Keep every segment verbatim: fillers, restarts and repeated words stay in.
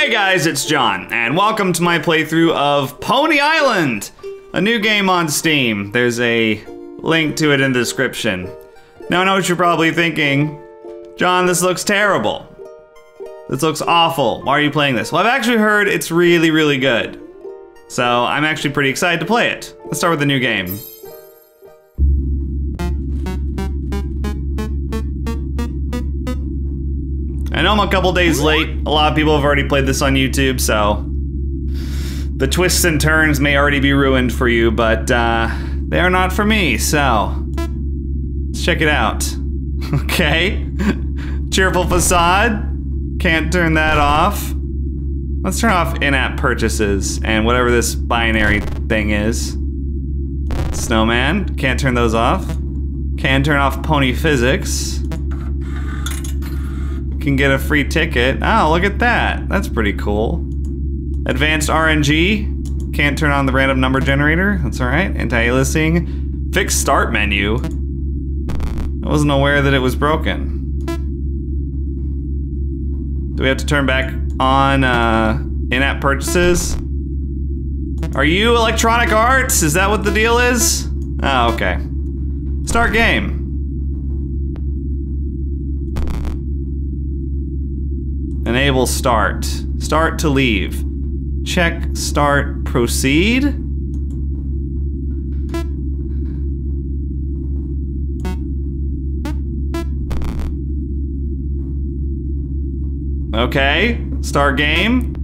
Hey guys, it's John, and welcome to my playthrough of Pony Island, a new game on Steam. There's a link to it in the description. Now I know what you're probably thinking. John, this looks terrible. This looks awful. Why are you playing this? Well, I've actually heard it's really, really good. So I'm actually pretty excited to play it. Let's start with the new game. I know I'm a couple days late. A lot of people have already played this on YouTube, so the twists and turns may already be ruined for you, but uh, they are not for me, so let's check it out. Okay. Cheerful facade. Can't turn that off. Let's turn off in-app purchases and whatever this binary thing is. Snowman. Can't turn those off. Can turn off pony physics. Can get a free ticket. Oh, look at that. That's pretty cool. Advanced R N G. Can't turn on the random number generator. That's all right. Anti-aliasing. Fixed start menu. I wasn't aware that it was broken. Do we have to turn back on uh, in-app purchases? Are you Electronic Arts? Is that what the deal is? Oh, okay. Start game. Enable start. Start to leave. Check start proceed. Okay, start game.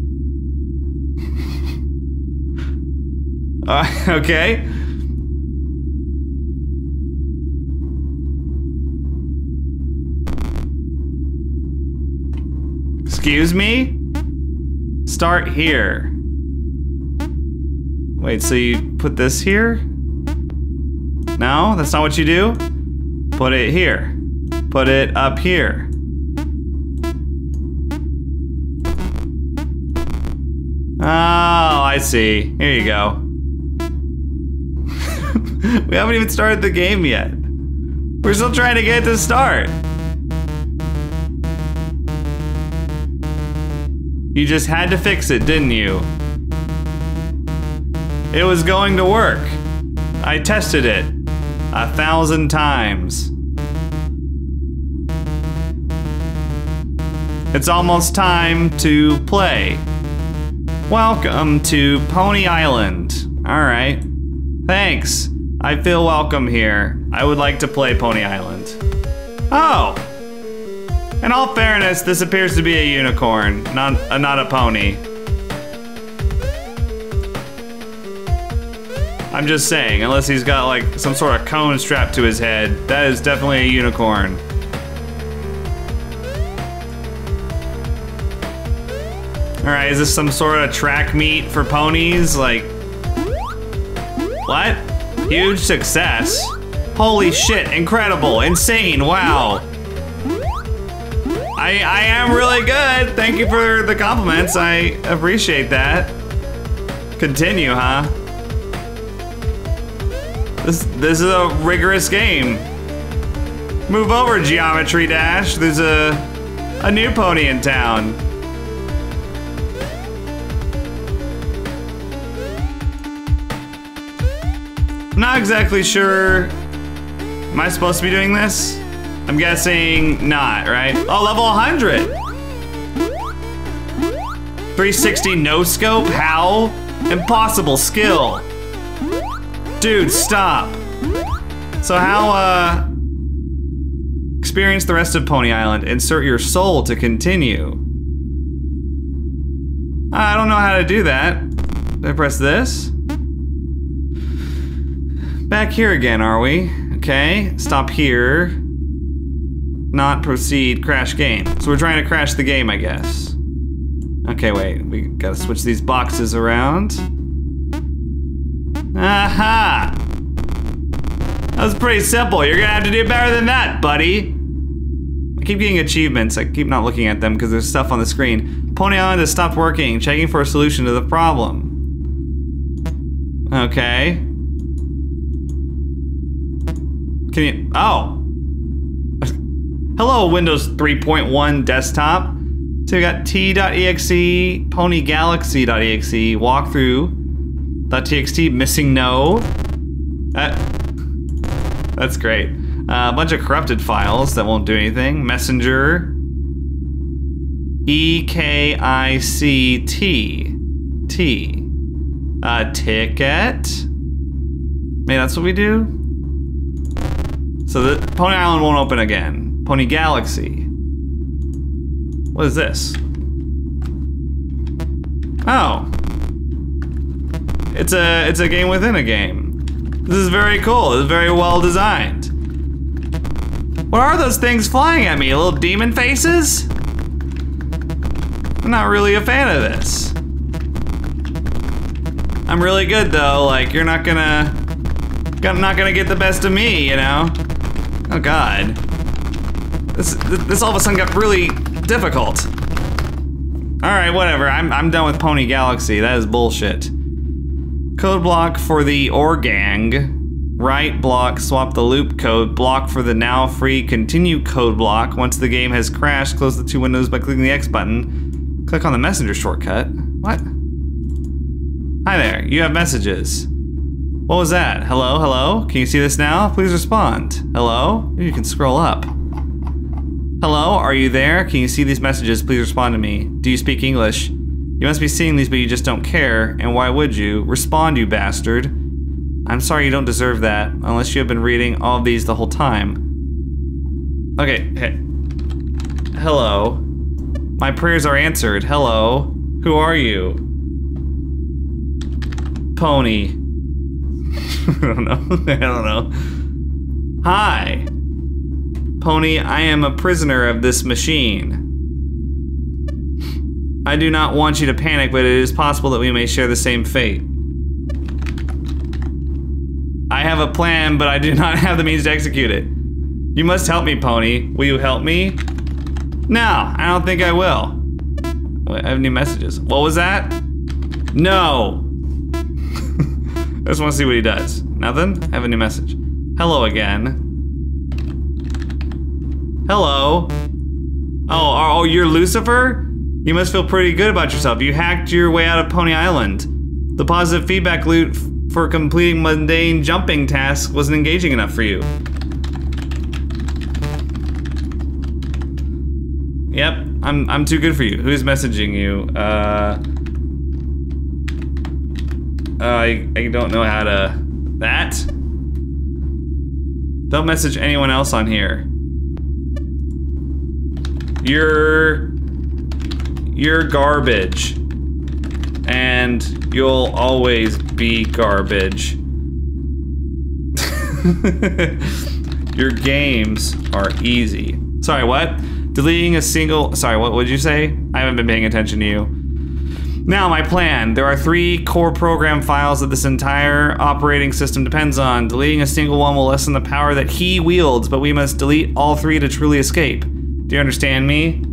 uh, okay. Excuse me? Start here. Wait, so you put this here? No, that's not what you do? Put it here. Put it up here. Oh, I see. Here you go. We haven't even started the game yet. We're still trying to get it to start. You just had to fix it, didn't you? It was going to work. I tested it a thousand times. It's almost time to play. Welcome to Pony Island. All right. Thanks. I feel welcome here. I would like to play Pony Island. Oh. In all fairness, this appears to be a unicorn, not, uh, not a pony. I'm just saying, unless he's got like some sort of cone strapped to his head, that is definitely a unicorn. All right, is this some sort of track meet for ponies? Like, what? Huge success. Holy shit, incredible, insane, wow. I, I am really good. Thank you for the compliments. I appreciate that. Continue, huh? This this is a rigorous game. Move over, Geometry Dash. There's a a new pony in town. I'm not exactly sure. Am I supposed to be doing this? I'm guessing not, right? Oh, level one hundred. three sixty no scope? How? Impossible skill. Dude, stop. So how, uh... experience the rest of Pony Island. Insert your soul to continue. I don't know how to do that. Do I press this? Back here again, are we? Okay, stop here. Not proceed, crash game. So we're trying to crash the game, I guess. Okay, wait, we gotta switch these boxes around. Aha! That was pretty simple. You're gonna have to do better than that, buddy. I keep getting achievements. I keep not looking at them because there's stuff on the screen. Pony Island has stopped working. Checking for a solution to the problem. Okay. Can you, oh. Hello, Windows three point one desktop. So we got t.exe, ponygalaxy.exe, walkthrough.txt, missing no. That, that's great. Uh, a bunch of corrupted files that won't do anything. Messenger. E K I C T. T. Uh, ticket. Maybe that's what we do? So the Pony Island won't open again. Pony Galaxy. What is this? Oh. It's a it's a game within a game. This is very cool. This is very well designed. What are those things flying at me? Little demon faces? I'm not really a fan of this. I'm really good though. Like you're not gonna, not gonna get the best of me, you know? Oh God. This this all of a sudden got really difficult. All right, whatever. I'm I'm done with Pony Galaxy. That is bullshit. Code block for the Organg. Right block, swap the loop code. Block for the now free continue code block. Once the game has crashed, close the two windows by clicking the X button. Click on the messenger shortcut. What? Hi there, you have messages. What was that? Hello, hello? Can you see this now? Please respond. Hello? You can scroll up. Hello, are you there? Can you see these messages? Please respond to me. Do you speak English? You must be seeing these, but you just don't care. And why would you? Respond, you bastard. I'm sorry you don't deserve that, unless you have been reading all of these the whole time. Okay, hey. Hello. My prayers are answered. Hello. Who are you? Pony. I don't know. I don't know. Hi. Pony, I am a prisoner of this machine. I do not want you to panic, but it is possible that we may share the same fate. I have a plan, but I do not have the means to execute it. You must help me, Pony. Will you help me? No, I don't think I will. Wait, I have new messages. What was that? No. I just want to see what he does. Nothing? I have a new message. Hello again. Hello. Oh, oh, you're Lucifer? You must feel pretty good about yourself. You hacked your way out of Pony Island. The positive feedback loop for completing mundane jumping tasks wasn't engaging enough for you. Yep, I'm I'm too good for you. Who's messaging you? Uh, uh I I don't know how to that. Don't message anyone else on here. You're you're garbage. And you'll always be garbage. Your games are easy. Sorry, what? Deleting a single, sorry, what would you say? I haven't been paying attention to you. Now, my plan. There are three core program files that this entire operating system depends on. Deleting a single one will lessen the power that he wields, but we must delete all three to truly escape. Do you understand me?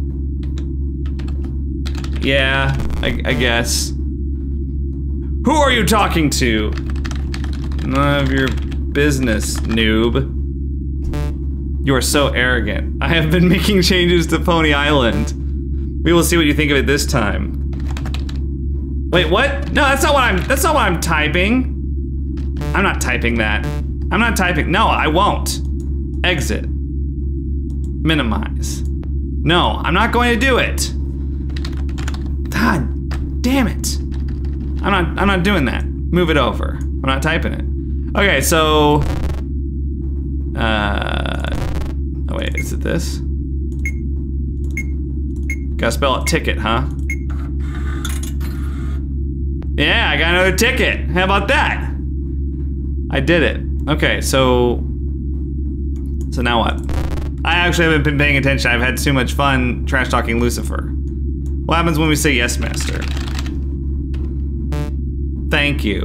Yeah, I, I guess. Who are you talking to? None of your business, noob. You are so arrogant. I have been making changes to Pony Island. We will see what you think of it this time. Wait, what? No, that's not what I'm, that's not what I'm typing. I'm not typing that. I'm not typing, no, I won't. Exit. Minimize. No, I'm not going to do it. God damn it. I'm not I'm not doing that. Move it over. I'm not typing it. Okay, so uh oh wait, is it this? Gotta spell it ticket, huh? Yeah, I got another ticket. How about that? I did it. Okay, so so now what? I actually haven't been paying attention. I've had too much fun trash talking Lucifer. What happens when we say yes, master? Thank you.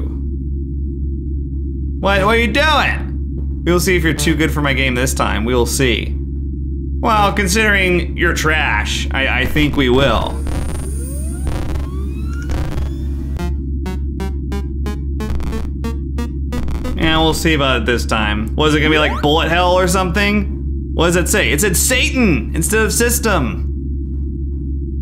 What, what are you doing? We will see if you're too good for my game this time. We will see. Well, considering you're trash, I, I think we will. Yeah, we'll see about it this time. Was it gonna be like bullet hell or something? What does it say? It said Satan instead of system.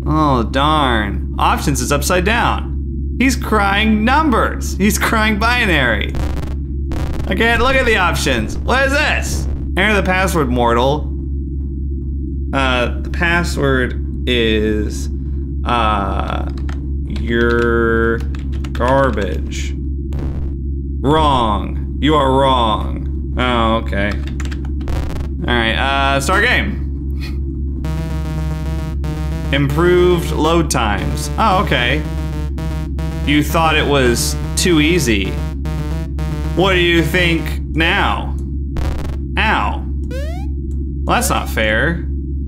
Oh, darn. Options is upside down. He's crying numbers. He's crying binary. I can't look at the options. What is this? Enter the password, mortal. Uh, the password is, uh, you're garbage. Wrong. You are wrong. Oh, okay. All right, uh, start game. Improved load times. Oh, okay. You thought it was too easy. What do you think now? Ow. Well, that's not fair.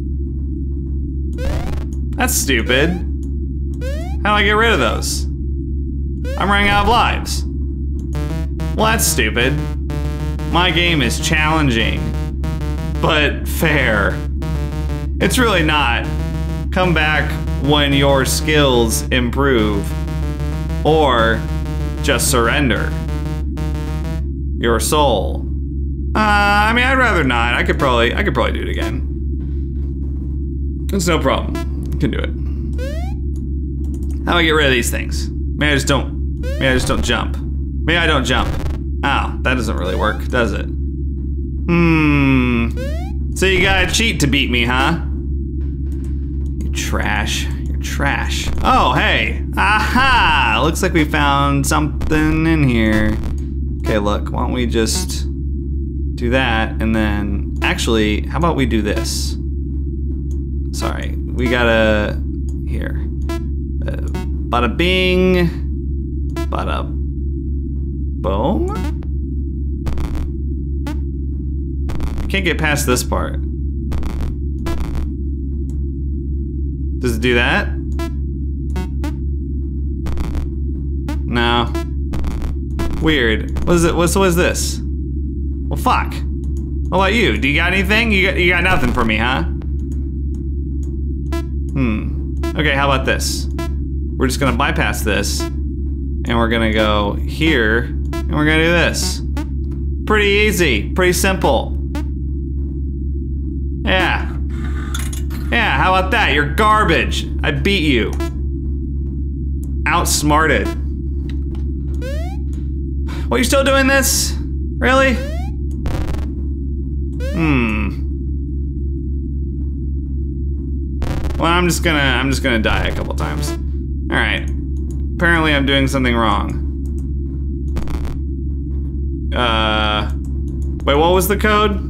That's stupid. How do I get rid of those? I'm running out of lives. Well, that's stupid. My game is challenging, but fair. It's really not. Come back when your skills improve, or just surrender your soul. Uh, I mean, I'd rather not. I could probably, I could probably do it again. It's no problem. I can do it. How do I get rid of these things? Maybe I just don't, maybe I just don't jump. Maybe I don't jump. Oh, that doesn't really work, does it? Hmm. So you gotta cheat to beat me, huh? You trash. You're trash. Oh, hey. Aha! Looks like we found something in here. Okay, look, why don't we just do that, and then, actually, how about we do this? Sorry, we gotta, here. Uh, bada bing, bada boom? I can't get past this part. Does it do that? No. Weird. What is it? What's what is this? Well, fuck. What about you? Do you got anything? You got you got nothing for me, huh? Hmm. Okay, how about this? We're just gonna bypass this, and we're gonna go here, and we're gonna do this. Pretty easy. Pretty simple. Yeah. Yeah, how about that? You're garbage. I beat you. Outsmarted. What, you still doing this? Really? Hmm. Well, I'm just gonna, I'm just gonna die a couple times. All right. Apparently I'm doing something wrong. Uh, wait, what was the code?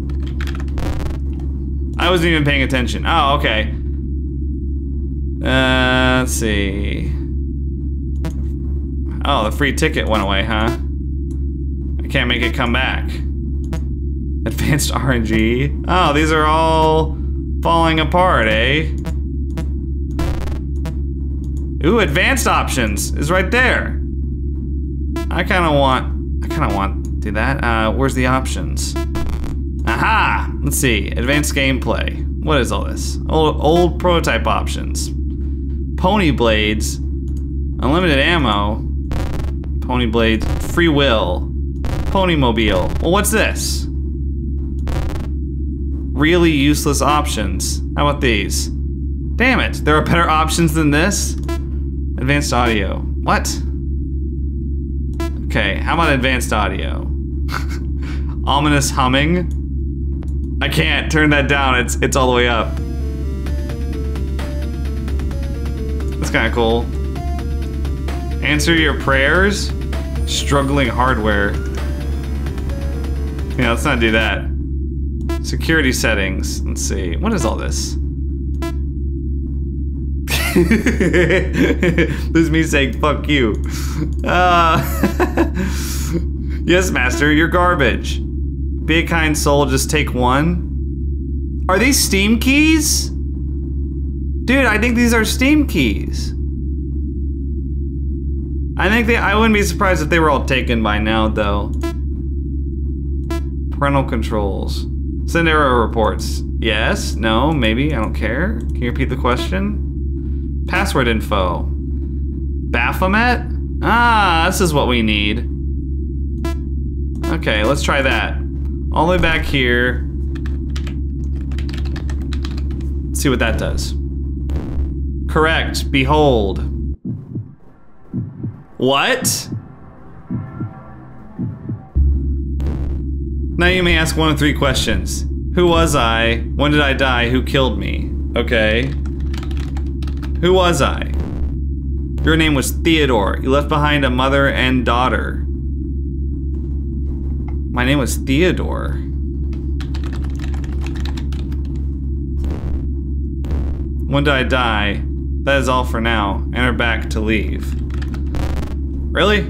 I wasn't even paying attention. Oh, okay. Uh, let's see. Oh, the free ticket went away, huh? I can't make it come back. Advanced R N G. Oh, these are all falling apart, eh? Ooh, advanced options is right there. I kind of want, I kind of want to do that. Uh, where's the options? Aha! Let's see, advanced gameplay. What is all this? Old, old prototype options. Pony blades, unlimited ammo, pony blades, free will, pony mobile. Well, what's this? Really useless options. How about these? Damn it, there are better options than this? Advanced audio. What? Okay, how about advanced audio? Ominous humming. I can't turn that down, it's it's all the way up. That's kind of cool. Answer your prayers? Struggling hardware. Yeah, let's not do that. Security settings. Let's see. What is all this? This is me saying fuck you. Uh, yes, master, you're garbage. Be a kind soul, just take one. Are these Steam keys? Dude, I think these are Steam keys. I think they, I wouldn't be surprised if they were all taken by now, though. Parental controls. Send error reports. Yes, no, maybe, I don't care. Can you repeat the question? Password info. Baphomet? Ah, this is what we need. Okay, let's try that. All the way back here. Let's see what that does. Correct. Behold. What? Now you may ask one of three questions. Who was I? When did I die? Who killed me? Okay. Who was I? Your name was Theodore. You left behind a mother and daughter. My name was Theodore. When did I die? That is all for now. Enter back to leave. Really?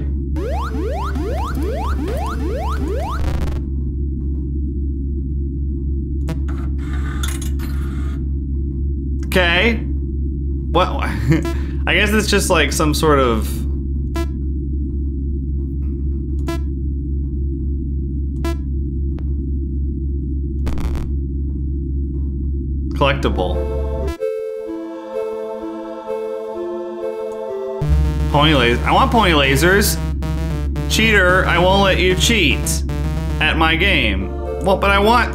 Okay. What? I guess it's just like some sort of collectible. Pony lasers. I want pony lasers. Cheater, I won't let you cheat at my game. Well, but I want...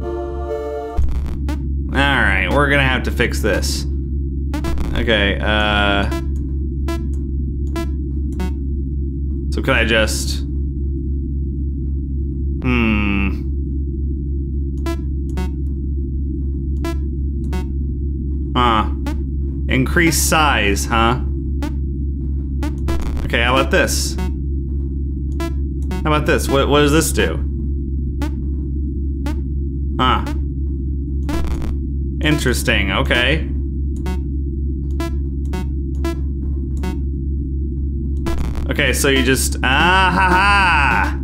Alright, we're gonna have to fix this. Okay, uh... so could I just... Hmm... Huh. Increase size, huh? Okay, how about this? How about this? What, what does this do? Huh. Interesting, okay. Okay, so you just... Ah ha ha!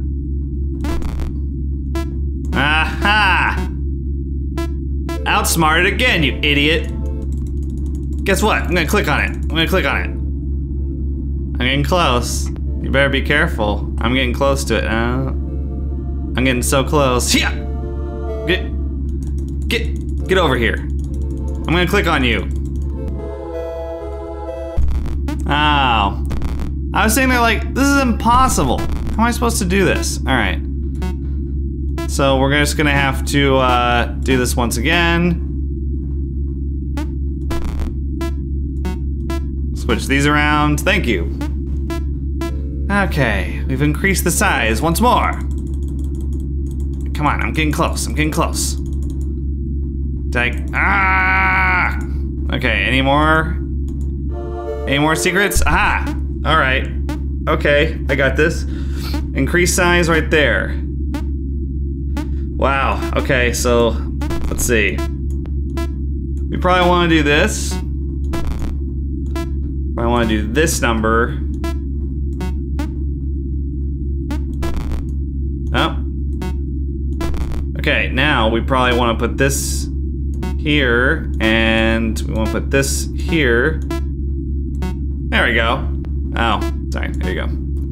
Aha! Outsmarted again, you idiot! Guess what? I'm gonna click on it. I'm gonna click on it. I'm getting close. You better be careful. I'm getting close to it. Uh, I'm getting so close. Yeah! Get, get, get over here. I'm gonna click on you. Oh. I was saying that like, this is impossible. How am I supposed to do this? All right. So we're just gonna have to uh, do this once again. Switch these around. Thank you. Okay, we've increased the size once more. Come on, I'm getting close. I'm getting close. Like, ah! Okay, any more? Any more secrets? Aha! All right. Okay, I got this. Increase size right there. Wow. Okay, so let's see. We probably want to do this. I want to do this number. Oh. Okay, now we probably want to put this here, and we want to put this here. There we go. Oh, sorry, there you go.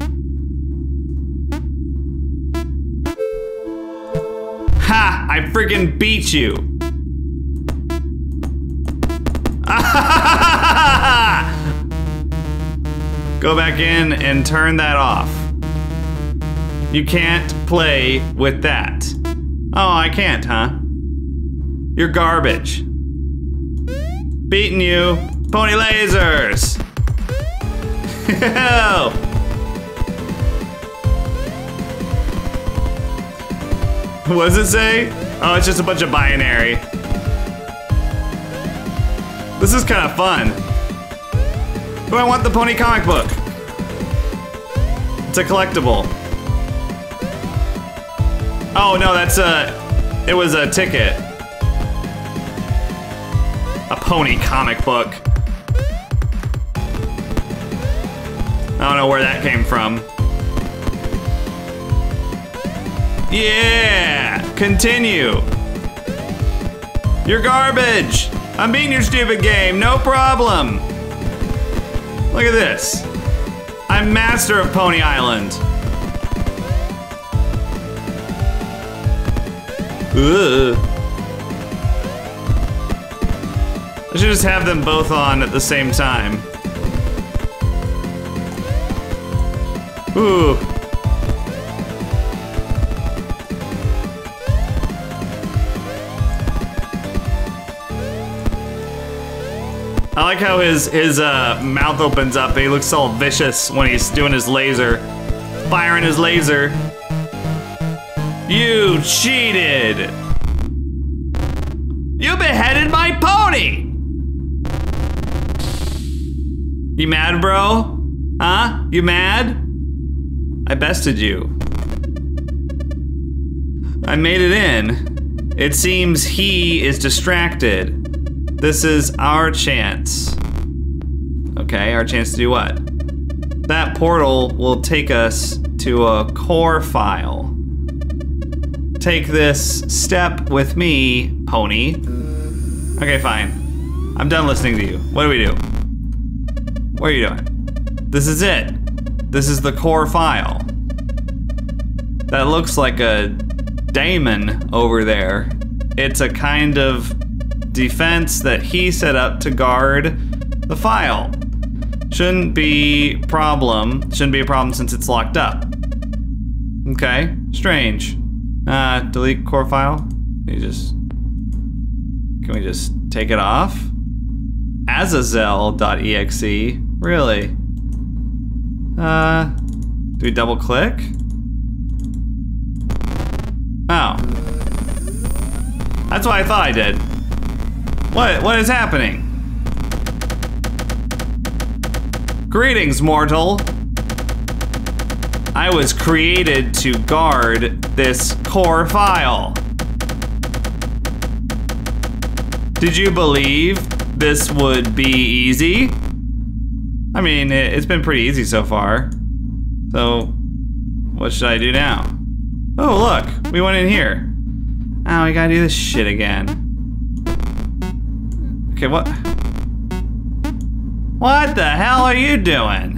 Ha! I freaking beat you! Go back in and turn that off. You can't play with that. Oh, I can't, huh? You're garbage. Beating you. Pony lasers! What does it say? Oh, it's just a bunch of binary. This is kind of fun. Oh, I want the pony comic book. It's a collectible. Oh no, that's a, it was a ticket. A pony comic book. I don't know where that came from. Yeah, continue. You're garbage. I'm beating your stupid game, no problem. Look at this. I'm master of Pony Island. Ugh. I should just have them both on at the same time. Ooh. I like how his his uh, mouth opens up and he looks all vicious when he's doing his laser. Firing his laser. You cheated! You beheaded my pony! You mad, bro? Huh? You mad? I bested you. I made it in. It seems he is distracted. This is our chance. Okay, our chance to do what? That portal will take us to a core file. Take this step with me, Pony. Okay, fine. I'm done listening to you. What do we do? What are you doing? This is it. This is the core file. That looks like a daemon over there. It's a kind of defense that he set up to guard the file. Shouldn't be problem. Shouldn't be a problem since it's locked up. Okay, strange. Uh, delete core file. Can you just, can we just take it off? Azazel.exe, really? Uh, do we double click? Oh. That's what I thought I did. What, what is happening? Greetings, mortal. I was created to guard this core file. Did you believe this would be easy? I mean, it, it's been pretty easy so far. So, what should I do now? Oh, look, we went in here. Oh, we gotta do this shit again. Okay, what? What the hell are you doing?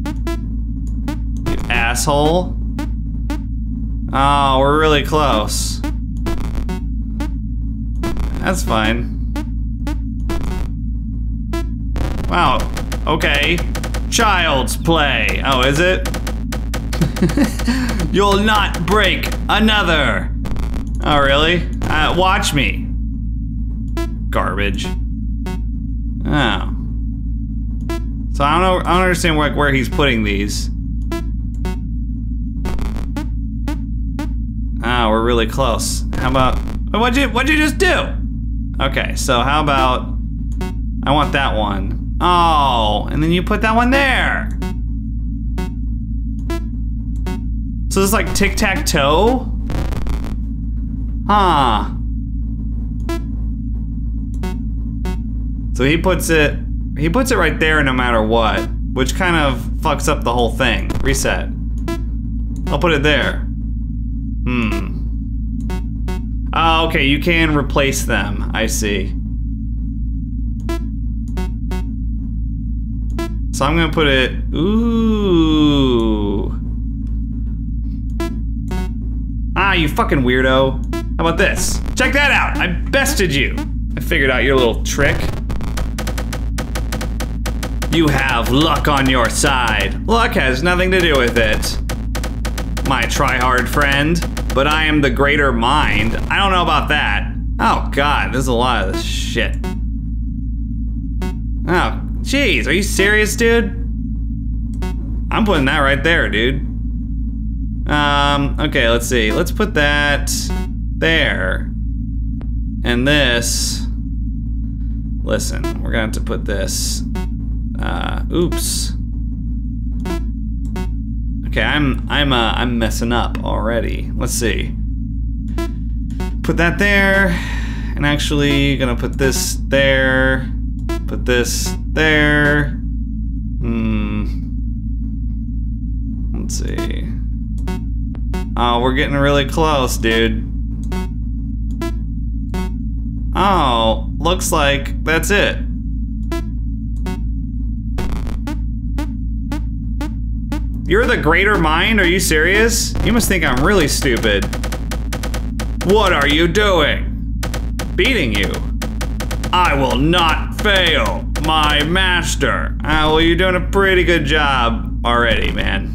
You asshole. Oh, we're really close. That's fine. Wow, okay. Child's play. Oh, is it? You'll not break another. Oh, really? Uh, watch me. Garbage. Oh. So I don't know. I don't understand where, where he's putting these. Ah, we're really close. How about? What'd you What'd you just do? Okay, so how about? I want that one. Oh, and then you put that one there. So it's like tic-tac-toe? Huh. So he puts it, he puts it right there no matter what, which kind of fucks up the whole thing. Reset. I'll put it there. Hmm. Oh, okay, you can replace them. I see. So I'm gonna put it, ooh. Ah, you fucking weirdo. How about this? Check that out, I bested you. I figured out your little trick. You have luck on your side. Luck has nothing to do with it, my try-hard friend. But I am the greater mind. I don't know about that. Oh God, there's a lot of this shit. Oh, jeez, are you serious, dude? I'm putting that right there, dude. Um, okay, let's see. Let's put that there. And this, listen, we're gonna have to put this, uh, oops. Okay, I'm, I'm, uh, I'm messing up already. Let's see. Put that there, and actually gonna put this there, put this there. Hmm. Let's see. Oh, we're getting really close, dude. Oh, looks like that's it. You're the greater mind? Are you serious? You must think I'm really stupid. What are you doing? Beating you. I will not fail, my master. Ah, well, you're doing a pretty good job already, man.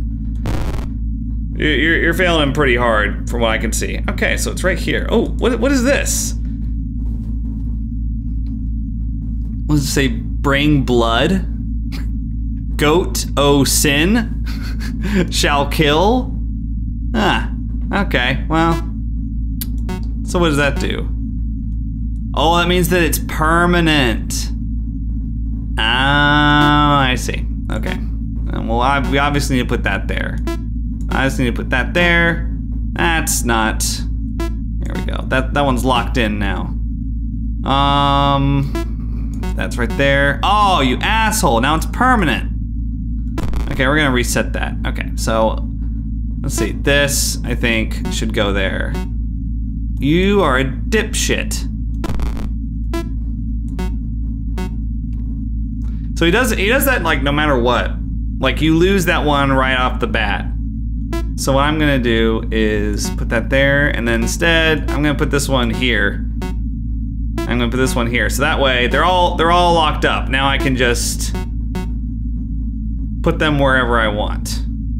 You're, you're failing pretty hard from what I can see. Okay, so it's right here. Oh, what, what is this? What does it say? bring blood. Goat, oh sin. Shall kill. Ah, okay, well. So what does that do? Oh, that means that it's permanent. Oh, I see. Okay. Um, well, I, we obviously need to put that there. I just need to put that there. That's not. There we go. That that one's locked in now. Um, that's right there. Oh, you asshole! Now it's permanent. Okay, we're gonna reset that. Okay, so let's see. This I think should go there. You are a dipshit. So he does he does that like no matter what. Like you lose that one right off the bat. So what I'm gonna do is put that there, and then instead I'm gonna put this one here. I'm gonna put this one here. So that way they're all they're all locked up. Now I can just put them wherever I want.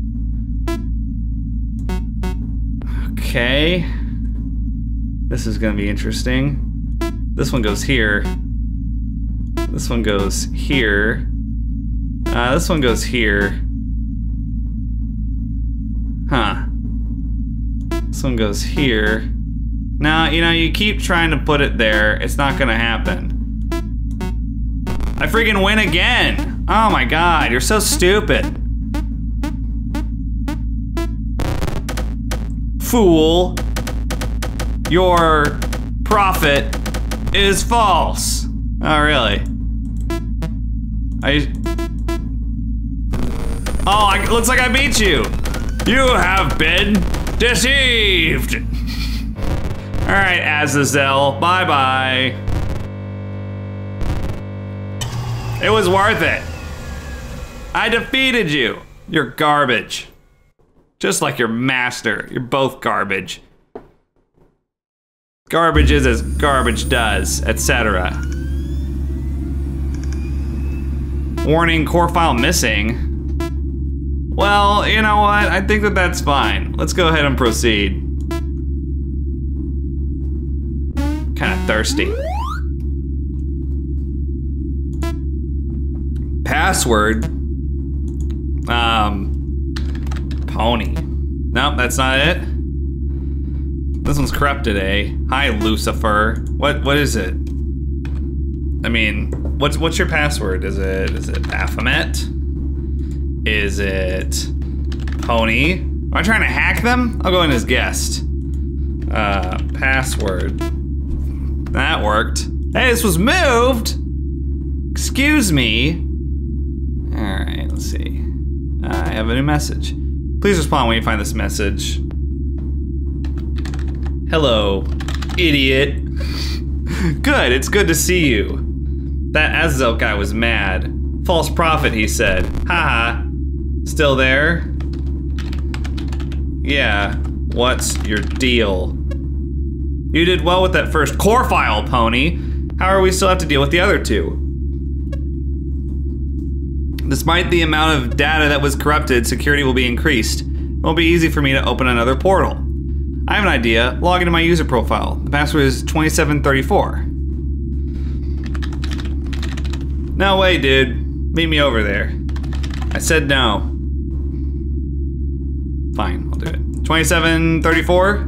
Okay. This is gonna be interesting. This one goes here. This one goes here. Uh, this one goes here. Huh. This one goes here. Now, you know, you keep trying to put it there. It's not gonna happen. I freaking win again. Oh my god, you're so stupid. Fool. Your profit is false. Oh, really? I... Oh, it looks like I beat you. You have been deceived. All right, Azazel, bye-bye. It was worth it. I defeated you. You're garbage. Just like your master, you're both garbage. Garbage is as garbage does, et cetera. Warning, core file missing. Well, you know what? I think that that's fine. Let's go ahead and proceed. Kind of thirsty. Password. Um, Pony. Nope, that's not it. This one's corrupted, eh? Hi, Lucifer. What? What is it? I mean, what's what's your password? Is it is it Baphomet? Is it Pony? Am I trying to hack them? I'll go in as guest. Uh, password. That worked. Hey, this was moved. Excuse me. All right, let's see. Uh, I have a new message. Please respond when you find this message. Hello, idiot. Good, it's good to see you. That Azazel guy was mad. False prophet, he said. Haha. Still there? Yeah, what's your deal? You did well with that first core file, Pony. However, we still have to deal with the other two. Despite the amount of data that was corrupted, security will be increased. It won't be easy for me to open another portal. I have an idea. Log into my user profile. The password is twenty-seven thirty-four. No way, dude. Meet me over there. I said no. Fine, I'll do it. twenty-seven thirty-four?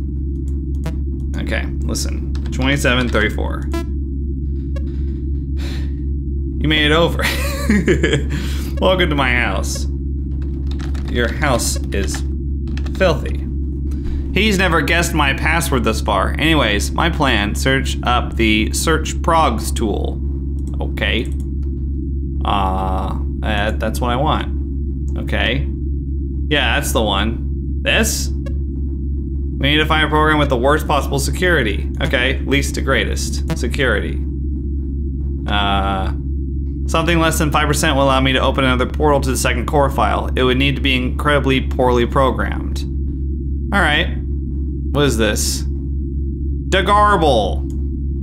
Okay, listen. twenty-seven thirty-four. You made it over. Welcome to my house. Your house is filthy. He's never guessed my password thus far. Anyways, my plan, search up the search progs tool. Okay. Uh, uh, that's what I want. Okay. Yeah, that's the one. This? We need to find a program with the worst possible security. Okay, least to greatest security. Uh, something less than five percent will allow me to open another portal to the second core file. It would need to be incredibly poorly programmed. All right. What is this? Degarble.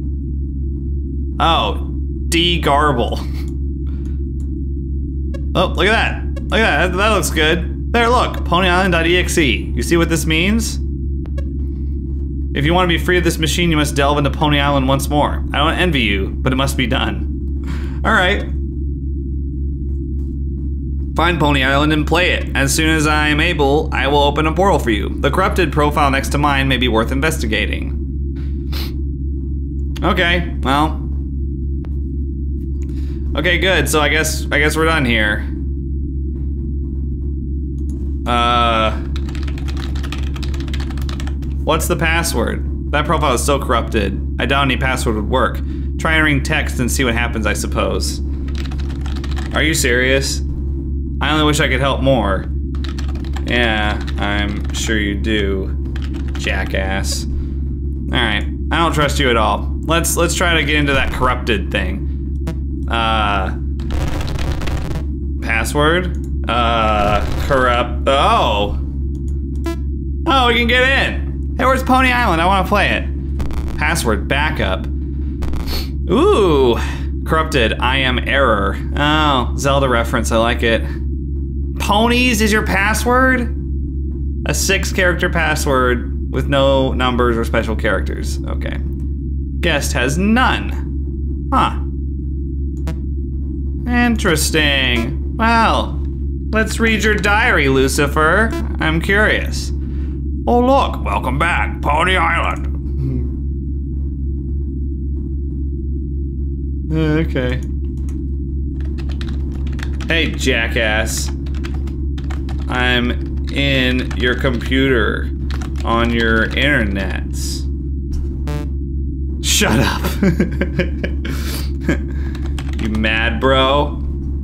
Oh, degarble. Oh, look at that. Look at that. That looks good. There, look. pony island dot E X E. You see what this means? If you want to be free of this machine, you must delve into Pony Island once more. I don't envy you, but it must be done. All right. Find Pony Island and play it. As soon as I am able, I will open a portal for you. The corrupted profile next to mine may be worth investigating. Okay, well. Okay, good. So I guess I guess we're done here. Uh, what's the password? That profile is so corrupted. I doubt any password would work. Try entering text and see what happens, I suppose. Are you serious? I only wish I could help more. Yeah, I'm sure you do, jackass. All right, I don't trust you at all. Let's let's try to get into that corrupted thing. Uh, password. Uh, corrupt. Oh, oh, we can get in. Hey, where's Pony Island? I want to play it. Password backup. Ooh, corrupted. I am error. Oh, Zelda reference. I like it. Ponies is your password? A six character password with no numbers or special characters. Okay. Guest has none. Huh. Interesting. Well, let's read your diary, Lucifer. I'm curious. Oh look, welcome back, Pony Island. Okay. Hey, jackass. I'm in your computer on your internets. Shut up. You mad, bro?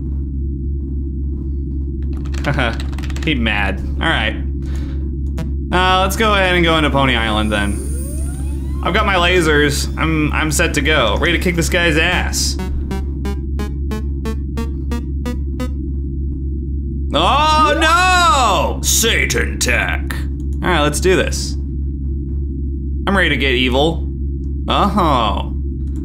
Haha, he mad. All right. Uh, let's go ahead and go into Pony Island then. I've got my lasers. I'm I'm set to go. Ready to kick this guy's ass. Oh no! Satan tech. All right, let's do this. I'm ready to get evil. Oh.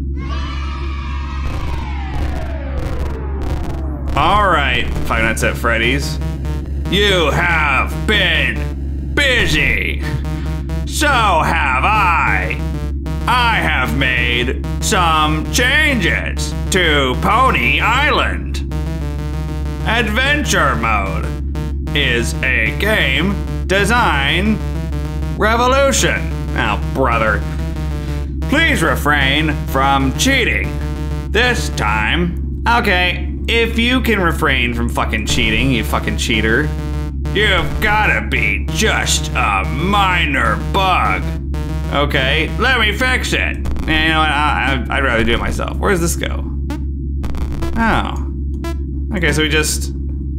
All right, Five Nights at Freddy's. You have been busy. So have I. I have made some changes to Pony Island. Adventure Mode is a game design revolution. Now, brother, please refrain from cheating. This time, okay, if you can refrain from fucking cheating, you fucking cheater, you've gotta be just a minor bug. Okay, let me fix it. And you know what, I, I, I'd rather do it myself. Where does this go? Oh. Okay, so we just...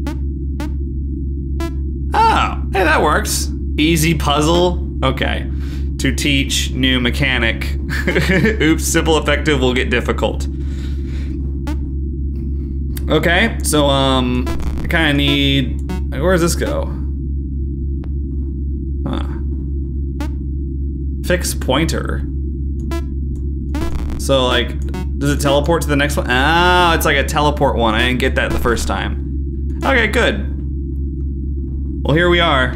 Oh, hey, that works. Easy puzzle, okay. To teach new mechanic. Oops, simple, effective will get difficult. Okay, so um, I kinda need, where does this go? Huh. Fix pointer. So like, does it teleport to the next one? Oh, it's like a teleport one. I didn't get that the first time. Okay, good. Well, here we are.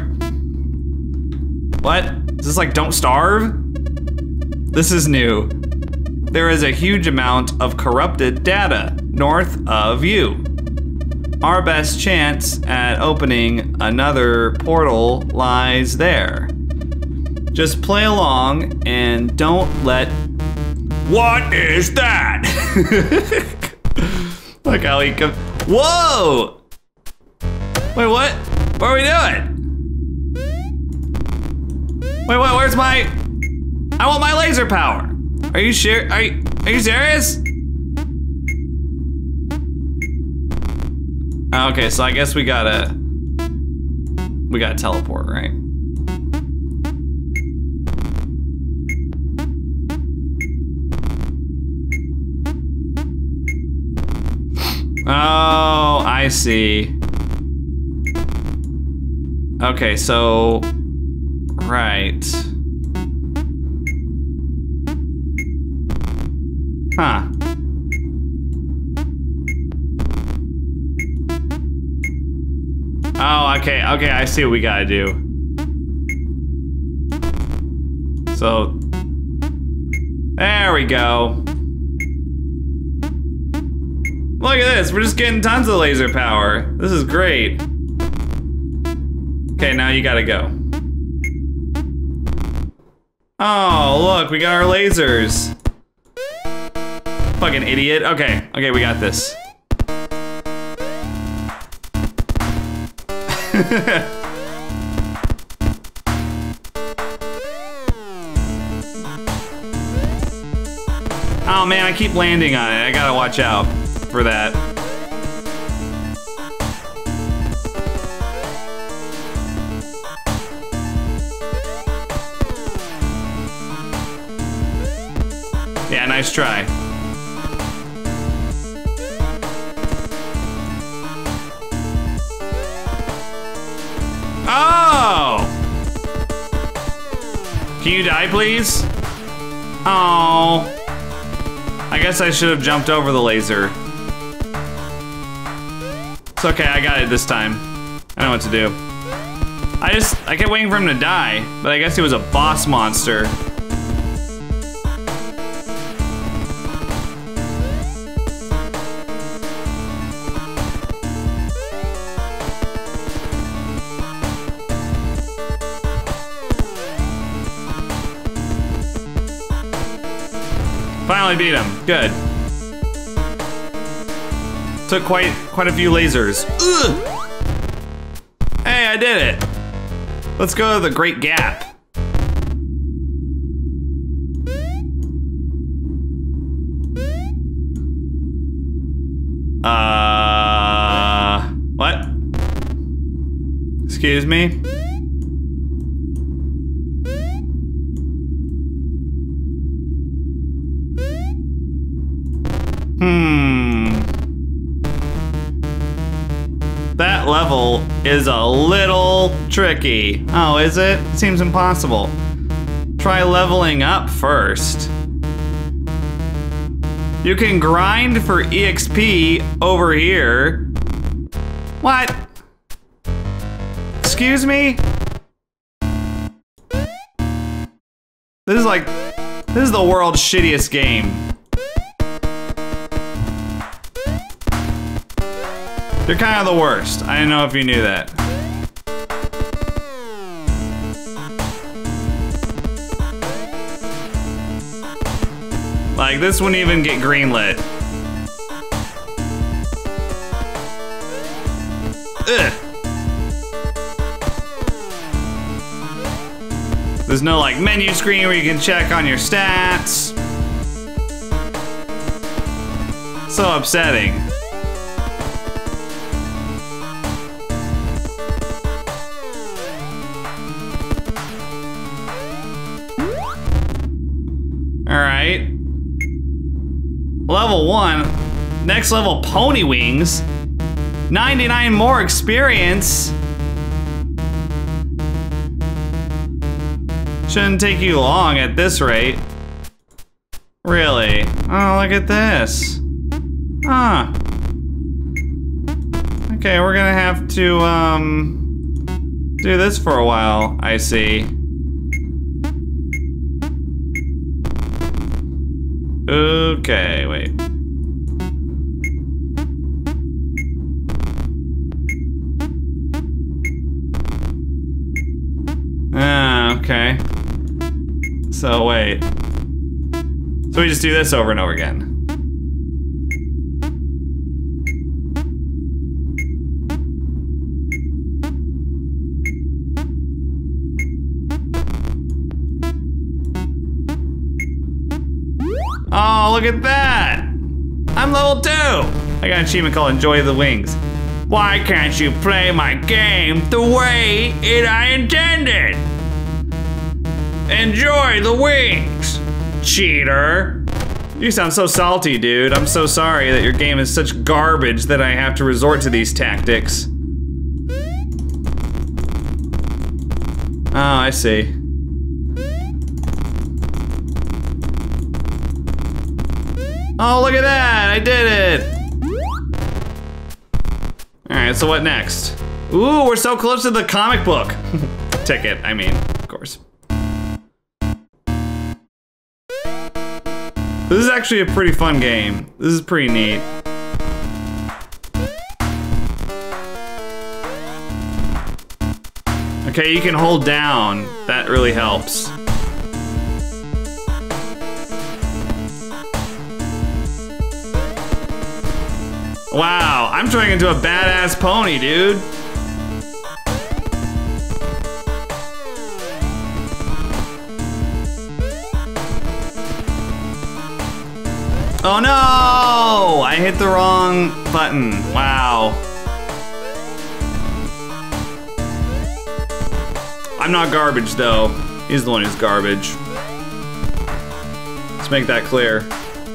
What? Is this like Don't Starve? This is new. There is a huge amount of corrupted data north of you. Our best chance at opening another portal lies there. Just play along and don't let... What is that? Look how he comes. Whoa! Wait, what? What are we doing? Wait, what? Where's my? I want my laser power. Are you sure? Are you? Are you serious? Okay, so I guess we gotta. We gotta teleport, right? Oh, I see. Okay, so, right. Huh. Oh, okay, okay, I see what we gotta do. So, there we go. Look at this, we're just getting tons of laser power. This is great. Okay, now you gotta go. Oh, look, we got our lasers. Fucking idiot. Okay, okay, we got this. Oh man, I keep landing on it. I gotta watch out for that. Yeah, nice try. Oh! Can you die, please? Oh. I guess I should have jumped over the laser. It's okay, I got it this time. I know what to do. I just, I kept waiting for him to die, but I guess he was a boss monster. Finally beat him. Good. Took quite quite a few lasers. Ugh. Hey, I did it. Let's go to the Great Gap. Uh, what? Excuse me? Hmm. That level is a little tricky. Oh, is it? It seems impossible. Try leveling up first. You can grind for E X P over here. What? Excuse me? This is like, this is the world's shittiest game. You're kind of the worst. I didn't know if you knew that. Like, this wouldn't even get greenlit. Ugh. There's no, like, menu screen where you can check on your stats. So upsetting. Alright. Level one. Next level, Pony Wings. ninety-nine more experience. Shouldn't take you long at this rate. Really? Oh, look at this. Huh. Okay, we're gonna have to, um, do this for a while, I see. Okay, wait. Ah, okay. So wait. So we just do this over and over again. Oh, look at that! I'm level two! I got an achievement called Enjoy the Wings. Why can't you play my game the way it I intended? Enjoy the wings, cheater. You sound so salty, dude. I'm so sorry that your game is such garbage that I have to resort to these tactics. Oh, I see. Oh, look at that! I did it! Alright, so what next? Ooh, we're so close to the comic book. Ticket, I mean, of course. This is actually a pretty fun game. This is pretty neat. Okay, you can hold down. That really helps. Wow, I'm turning into a badass pony, dude. Oh no! I hit the wrong button. Wow. I'm not garbage though. He's the one who's garbage. Let's make that clear.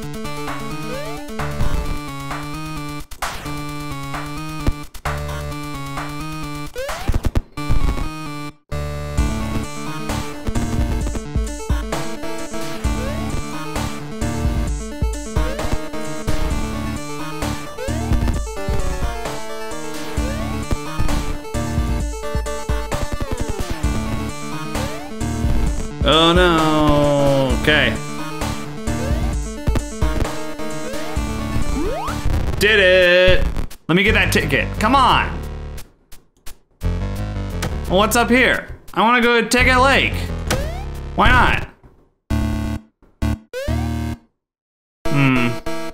Oh no, okay. Did it! Let me get that ticket, come on! Well, what's up here? I wanna go to Ticket Lake. Why not? Hmm.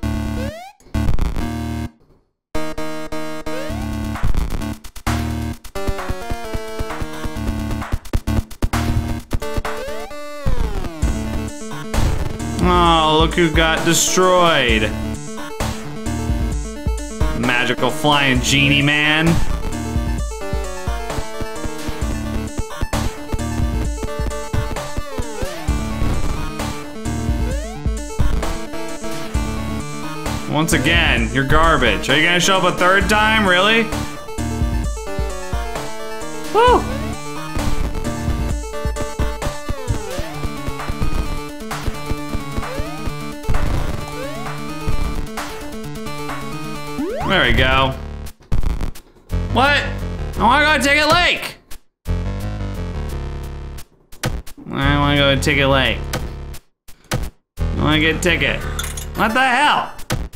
Oh, look who got destroyed. Magical flying genie man. Once again, you're garbage. Are you gonna show up a third time, really? Woo! There we go. What? I wanna go to Ticket Lake. I wanna go to Ticket Lake. I wanna get a ticket. What the hell?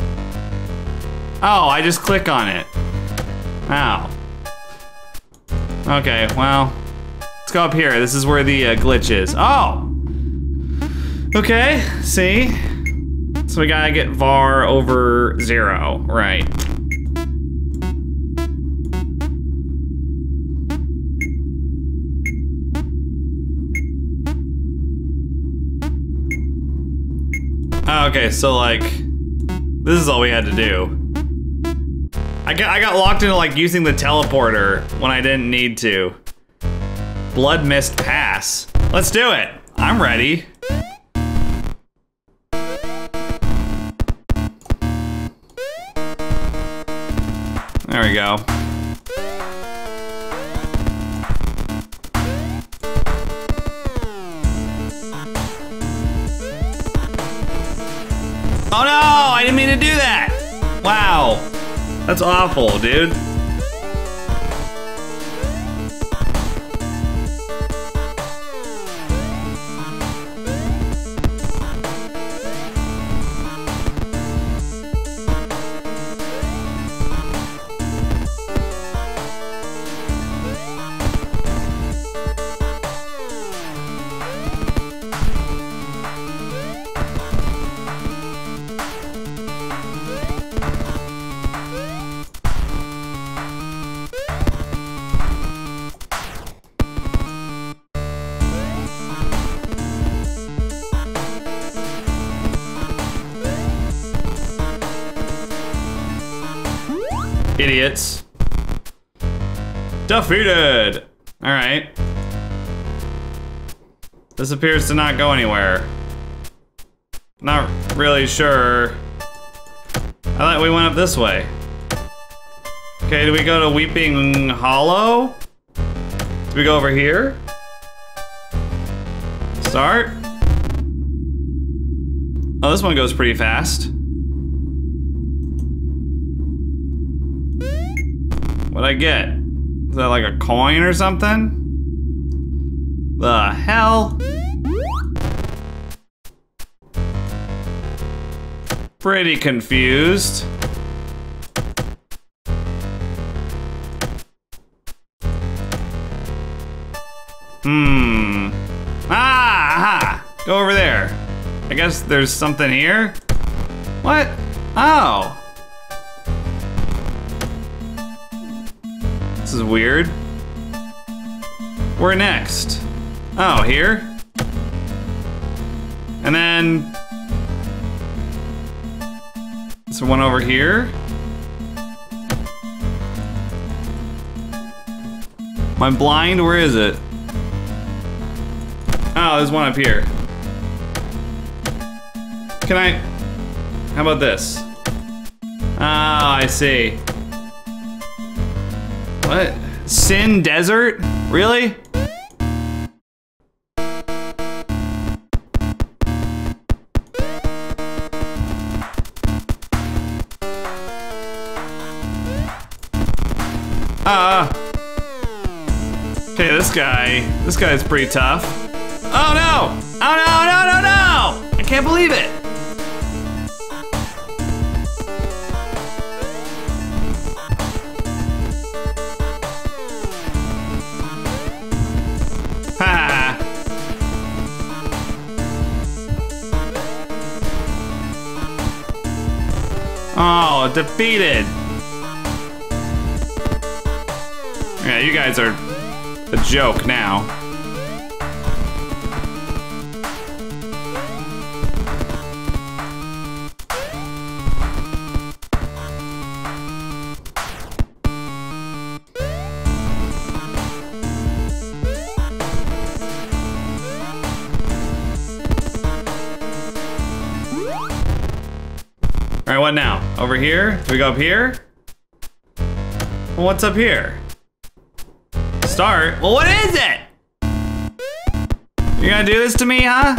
Oh, I just click on it. Ow. Okay, well, let's go up here. This is where the uh, glitch is. Oh! Okay, see? So we gotta get var over zero, right. Okay, so like, this is all we had to do. I got, I got locked into like using the teleporter when I didn't need to. Blood Mist Pass. Let's do it. I'm ready. There we go. Oh no, I didn't mean to do that. Wow. That's awful, dude. Idiots. Defeated! Alright. This appears to not go anywhere. Not really sure. I thought we went up this way. Okay, do we go to Weeping Hollow? Do we go over here? Start? Oh, this one goes pretty fast. What'd I get? Is that like a coin or something? The hell? Pretty confused. Hmm. Ah, aha. Go over there. I guess there's something here. What? Oh. This is weird. Where next? Oh, here? And then... there's one over here. Am I blind? Where is it? Oh, there's one up here. Can I... how about this? Oh, I see. What? Sin Desert? Really? Uh. Okay, this guy, this guy's pretty tough. Oh no! Oh no, no, no, no! I can't believe it! Ha! Oh, defeated! Yeah, you guys are a joke now. All right, what now? Over here? Do we go up here? Well, what's up here? Start? Well, what is it? You're gonna do this to me, huh?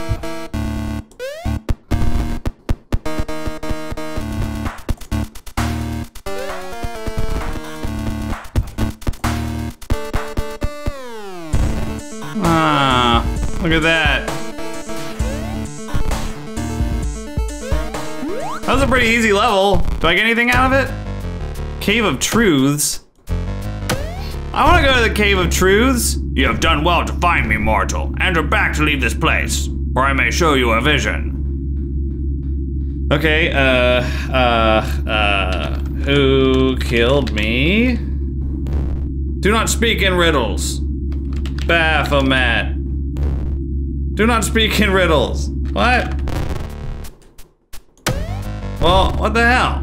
Ah, look at that. That was a pretty easy level. Do I get anything out of it? Cave of Truths. I want to go to the Cave of Truths. You have done well to find me, mortal, and are back to leave this place, or I may show you a vision. Okay, uh, uh, uh, who killed me? Do not speak in riddles. Baphomet. Do not speak in riddles. What? Well, what the hell?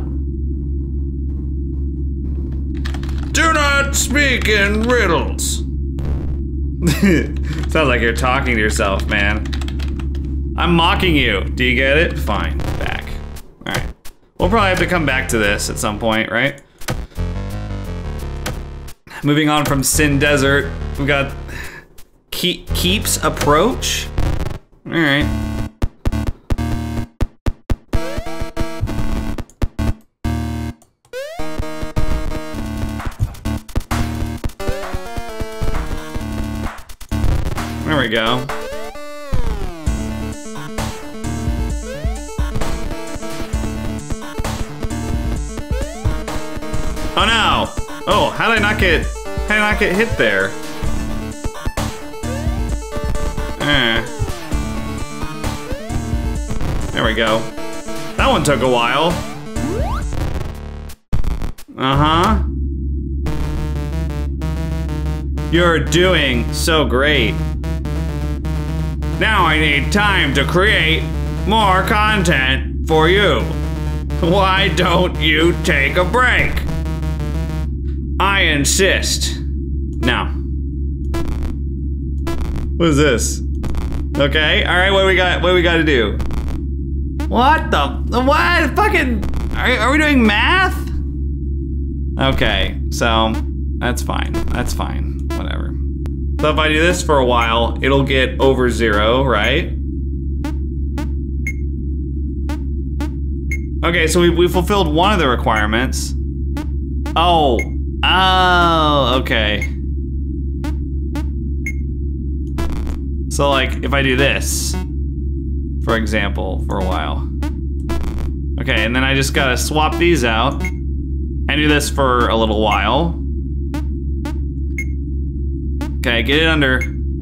Do not speak in riddles. Sounds like you're talking to yourself, man. I'm mocking you. Do you get it? Fine, back. All right. We'll probably have to come back to this at some point, right? Moving on from Sin Desert, we've got Keep, Keeps Approach. All right. There we go. Oh no! Oh, how did I not get, how did I not get hit there? Eh. There we go. That one took a while. Uh-huh. You're doing so great. Now I need time to create more content for you. Why don't you take a break? I insist. Now. What is this? Okay, all right, what do we got, what do we got to do? What the, what, fucking, are, are we doing math? Okay, so that's fine, that's fine, whatever. So if I do this for a while, it'll get over zero, right? Okay, so we, we fulfilled one of the requirements. Oh, oh, okay. So like, if I do this, for example, for a while. Okay, and then I just gotta swap these out and do this for a little while. Okay, get it under,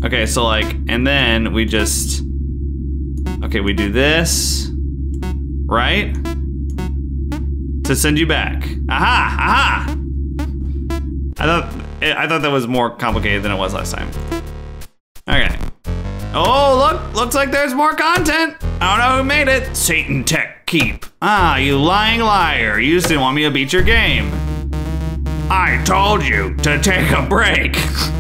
Okay, so like, and then we just, okay, we do this, right? To send you back. Aha, aha! I thought, I thought that was more complicated than it was last time. Okay. Oh, look, looks like there's more content. I don't know who made it. Satan Tech Keep. Ah, you lying liar. You just didn't want me to beat your game. I told you to take a break.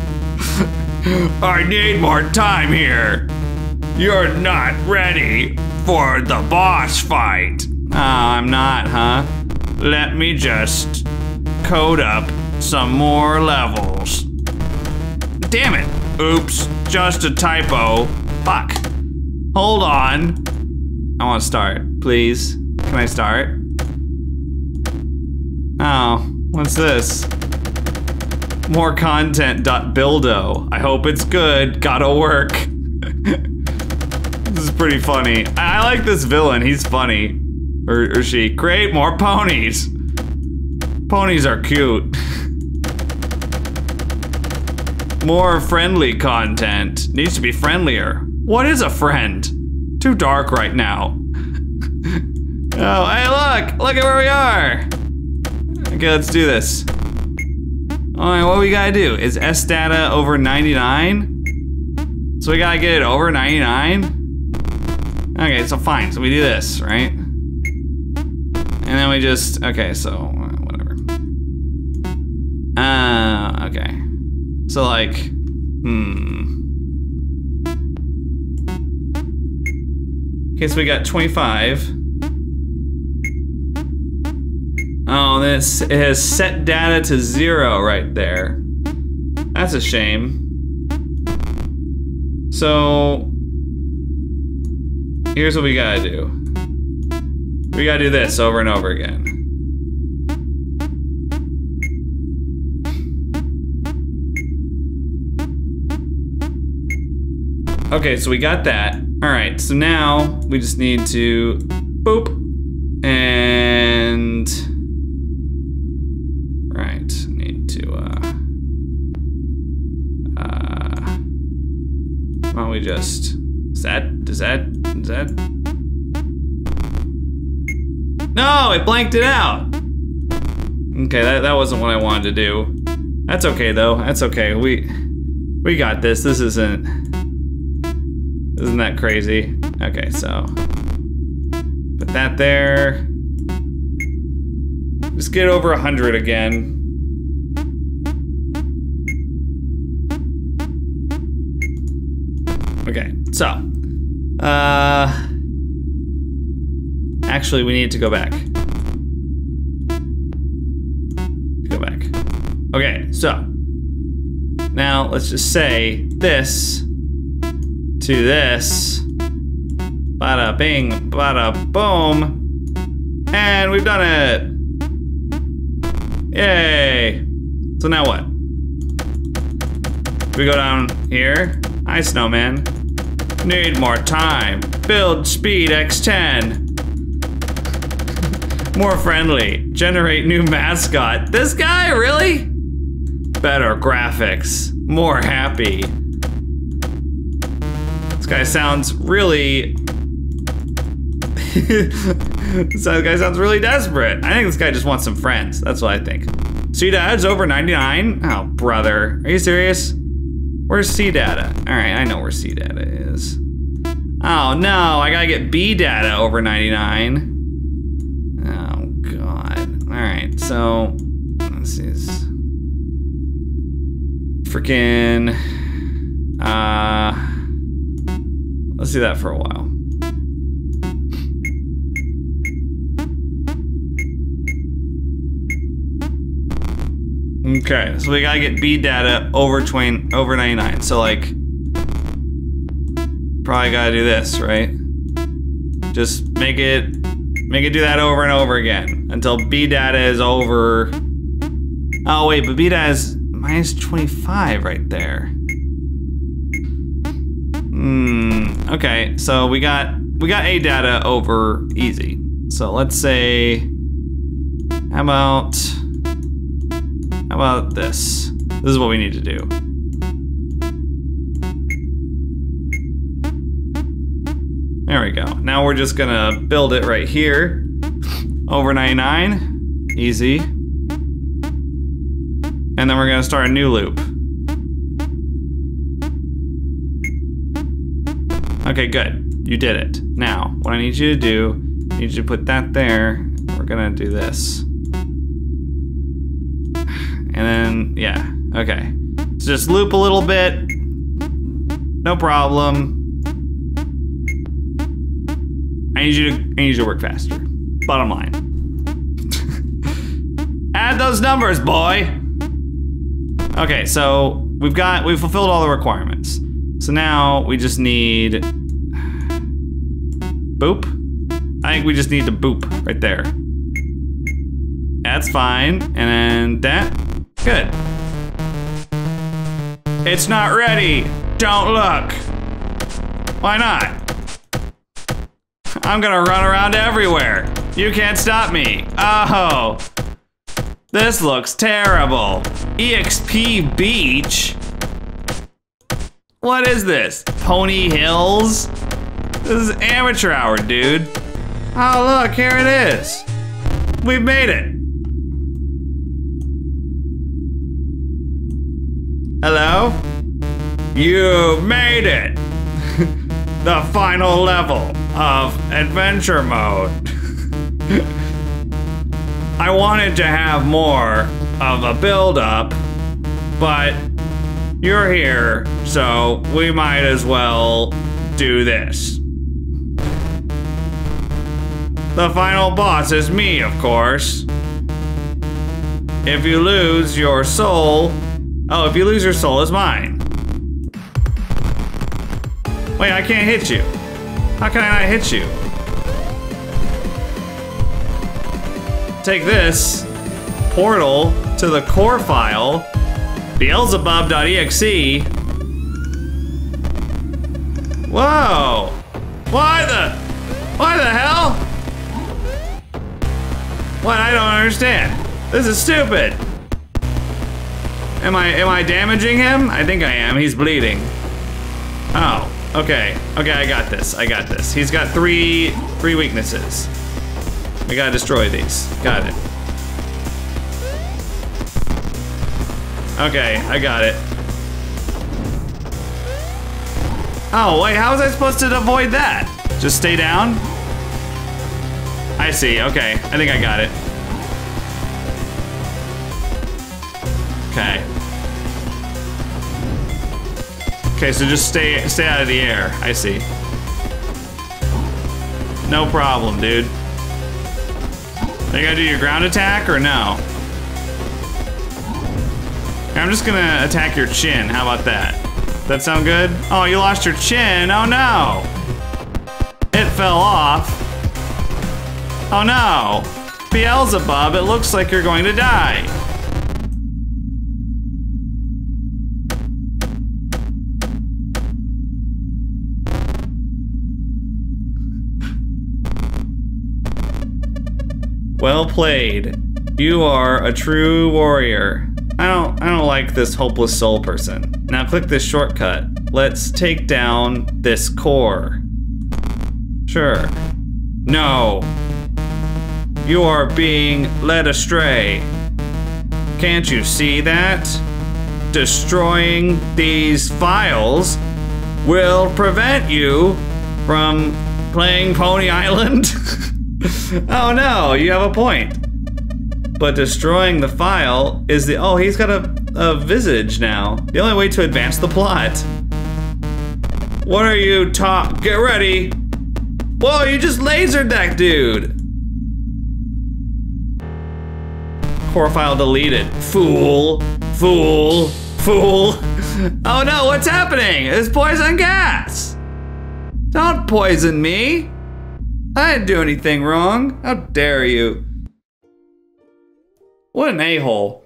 I need more time here. You're not ready for the boss fight. Oh, I'm not, huh? Let me just code up some more levels. Damn it. Oops, just a typo. Fuck. Hold on. I want to start, please. Can I start? Oh, what's this? More content dot buildo. I hope it's good. Gotta work. This is pretty funny. I, I like this villain. He's funny. Or, or she. Great, more ponies. Ponies are cute. More friendly content. Needs to be friendlier. What is a friend? Too dark right now. Oh, hey look! Look at where we are! Okay, let's do this. Alright, what we gotta do? Is S data over ninety-nine? So we gotta get it over ninety-nine? Okay, so fine, so we do this, right? And then we just, okay, so, whatever. Uh, okay. So like, hmm. Okay, so we got twenty-five. Oh, then it's, it has set data to zero right there. That's a shame. So, here's what we gotta do. We gotta do this over and over again. Okay, so we got that. All right, so now we just need to boop and right, need to uh uh why don't we just is that is that is that no, it blanked it out. Okay, that, that wasn't what I wanted to do. That's okay though. That's okay. We we got this. This isn't Isn't that crazy? Okay, so put that there. Just get over one hundred again. Okay, so uh actually we need to go back. Go back. Okay, so now let's just say this to this, bada bing, bada boom, and we've done it. Yay. So now what? We go down here. Hi, snowman. Need more time. Build speed X ten. More friendly. Generate new mascot. This guy, really? Better graphics. More happy. This guy sounds really... This guy sounds really desperate. I think this guy just wants some friends. That's what I think. C-Data's over ninety-nine? Oh, brother. Are you serious? Where's C-Data? All right, I know where C-Data is. Oh, no. I gotta get B-Data over ninety-nine. Oh, God. All right, so... This is... Freaking... Uh... Let's do that for a while. Okay, so we gotta get B data over twenty, over ninety-nine. So like, probably gotta do this, right? Just make it, make it do that over and over again until B data is over. Oh wait, but B data is minus twenty-five right there. Hmm. Okay, so we got we got A data over easy. So let's say, how about how about this? This is what we need to do. There we go. Now we're just gonna build it right here. Over ninety-nine. Easy. And then we're gonna start a new loop. Okay, good. You did it. Now, what I need you to do, I need you to put that there. We're gonna do this. And then, yeah, okay. So just loop a little bit. No problem. I need you to, I need you to work faster. Bottom line. Add those numbers, boy. Okay, so we've got, we've fulfilled all the requirements. So now we just need boop. I think we just need to boop right there. That's fine. And then that. Good. It's not ready. Don't look. Why not? I'm gonna run around everywhere. You can't stop me. Oh. This looks terrible. E X P Beach? What is this? Pony Hills? This is amateur hour, dude. Oh, look, here it is. We've made it. Hello? You made it. The final level of adventure mode. I wanted to have more of a build-up, but you're here, so we might as well do this. The final boss is me, of course. If you lose your soul... Oh, if you lose your soul, it's mine. Wait, I can't hit you. How can I not hit you? Take this portal to the core file, beelzebub dot E X E. Whoa! Why the? Why the hell? What? I don't understand. This is stupid. Am I am I damaging him? I think I am. He's bleeding. Oh, okay. Okay, I got this. I got this. He's got three three weaknesses. We gotta destroy these. Got it. Okay, I got it. Oh, wait, how was I supposed to avoid that? Just stay down? I see, okay. I think I got it. Okay. Okay, so just stay stay out of the air. I see. No problem, dude. Are you gonna do your ground attack or no? I'm just gonna attack your chin. How about that? Does that sound good? Oh, you lost your chin. Oh no. It fell off. Oh no. Beelzebub, it looks like you're going to die. Well played. You are a true warrior. I don't I don't like this hopeless soul person. Now click this shortcut. Let's take down this core. Sure. No. You are being led astray. Can't you see that? Destroying these files will prevent you from playing Pony Island? Oh no, you have a point. But destroying the file is the... Oh, he's got a, a visage now. The only way to advance the plot. What are you ta- Get ready. Whoa, you just lasered that dude. Core file deleted. Fool. Fool. Fool. Oh no, what's happening? It's poison gas. Don't poison me. I didn't do anything wrong. How dare you? What an a-hole.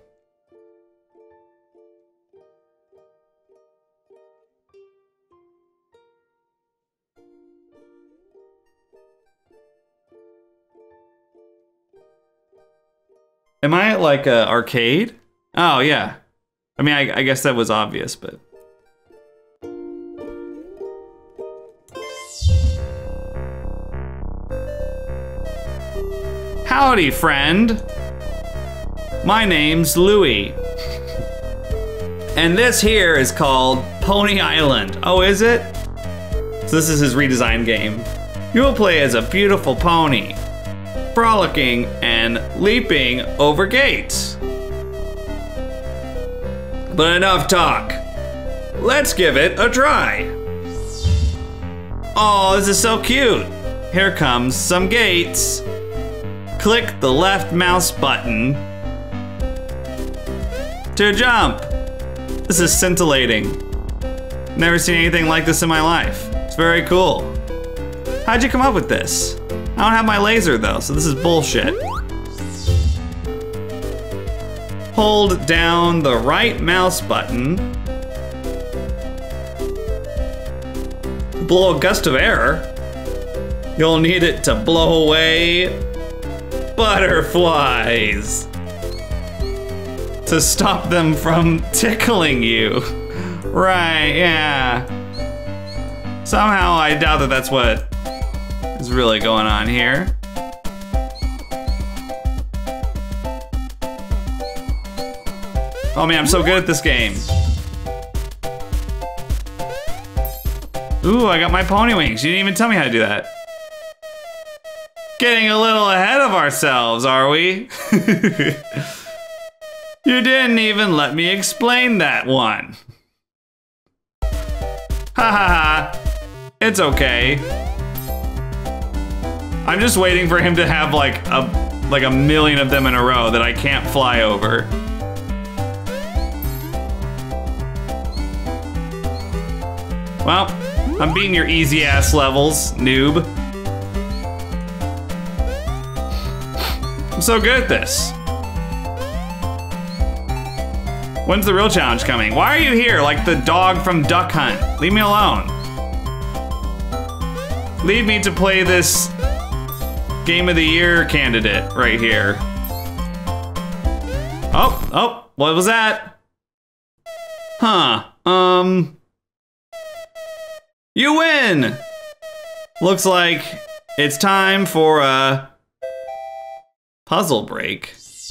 Am I at like a arcade? Oh yeah. I mean, I, I guess that was obvious, but. Howdy, friend. My name's Louie. And this here is called Pony Island. Oh, is it? So this is his redesigned game. You will play as a beautiful pony, frolicking and leaping over gates. But enough talk. Let's give it a try. Oh, this is so cute. Here comes some gates. Click the left mouse button to jump. This is scintillating. Never seen anything like this in my life. It's very cool. How'd you come up with this? I don't have my laser though, so this is bullshit. Hold down the right mouse button. Blow a gust of air. You'll need it to blow away butterflies to stop them from tickling you. Right, yeah. Somehow I doubt that that's what is really going on here. Oh man, I'm so good at this game. Ooh, I got my pony wings. You didn't even tell me how to do that. Getting a little ahead of ourselves, are we? You didn't even let me explain that one. Ha ha ha. It's okay. I'm just waiting for him to have like a like a million of them in a row that I can't fly over. Well, I'm beating your easy ass levels, noob. I'm so good at this. When's the real challenge coming? Why are you here like the dog from Duck Hunt? Leave me alone. Leave me to play this Game of the Year candidate right here. Oh, oh, what was that? Huh, um... You win! Looks like it's time for a puzzle break.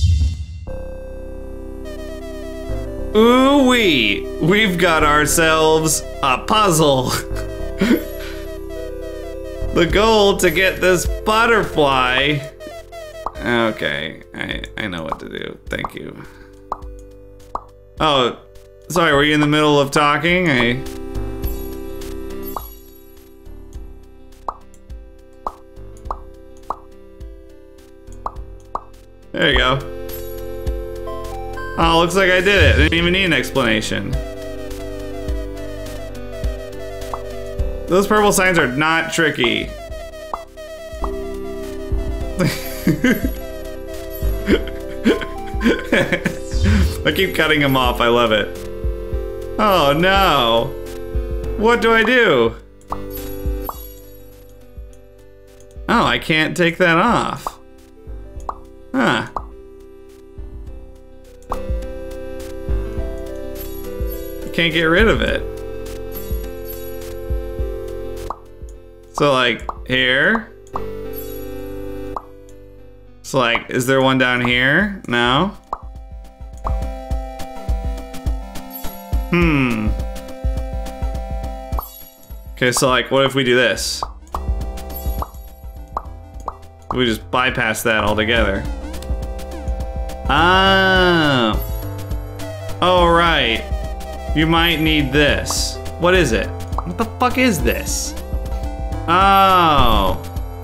Ooh-wee, we've got ourselves a puzzle. The goal to get this butterfly. Okay, I, I know what to do, thank you. Oh, sorry, were you in the middle of talking? I... There you go. Oh, looks like I did it. I didn't even need an explanation. Those purple signs are not tricky. I keep cutting them off, I love it. Oh no. What do I do? Oh, I can't take that off. Huh. I can't get rid of it. So like, here? So like, is there one down here? No? Hmm. Okay, so like, what if we do this? We just bypass that altogether. Ah. Oh, right. You might need this. What is it? What the fuck is this? Oh.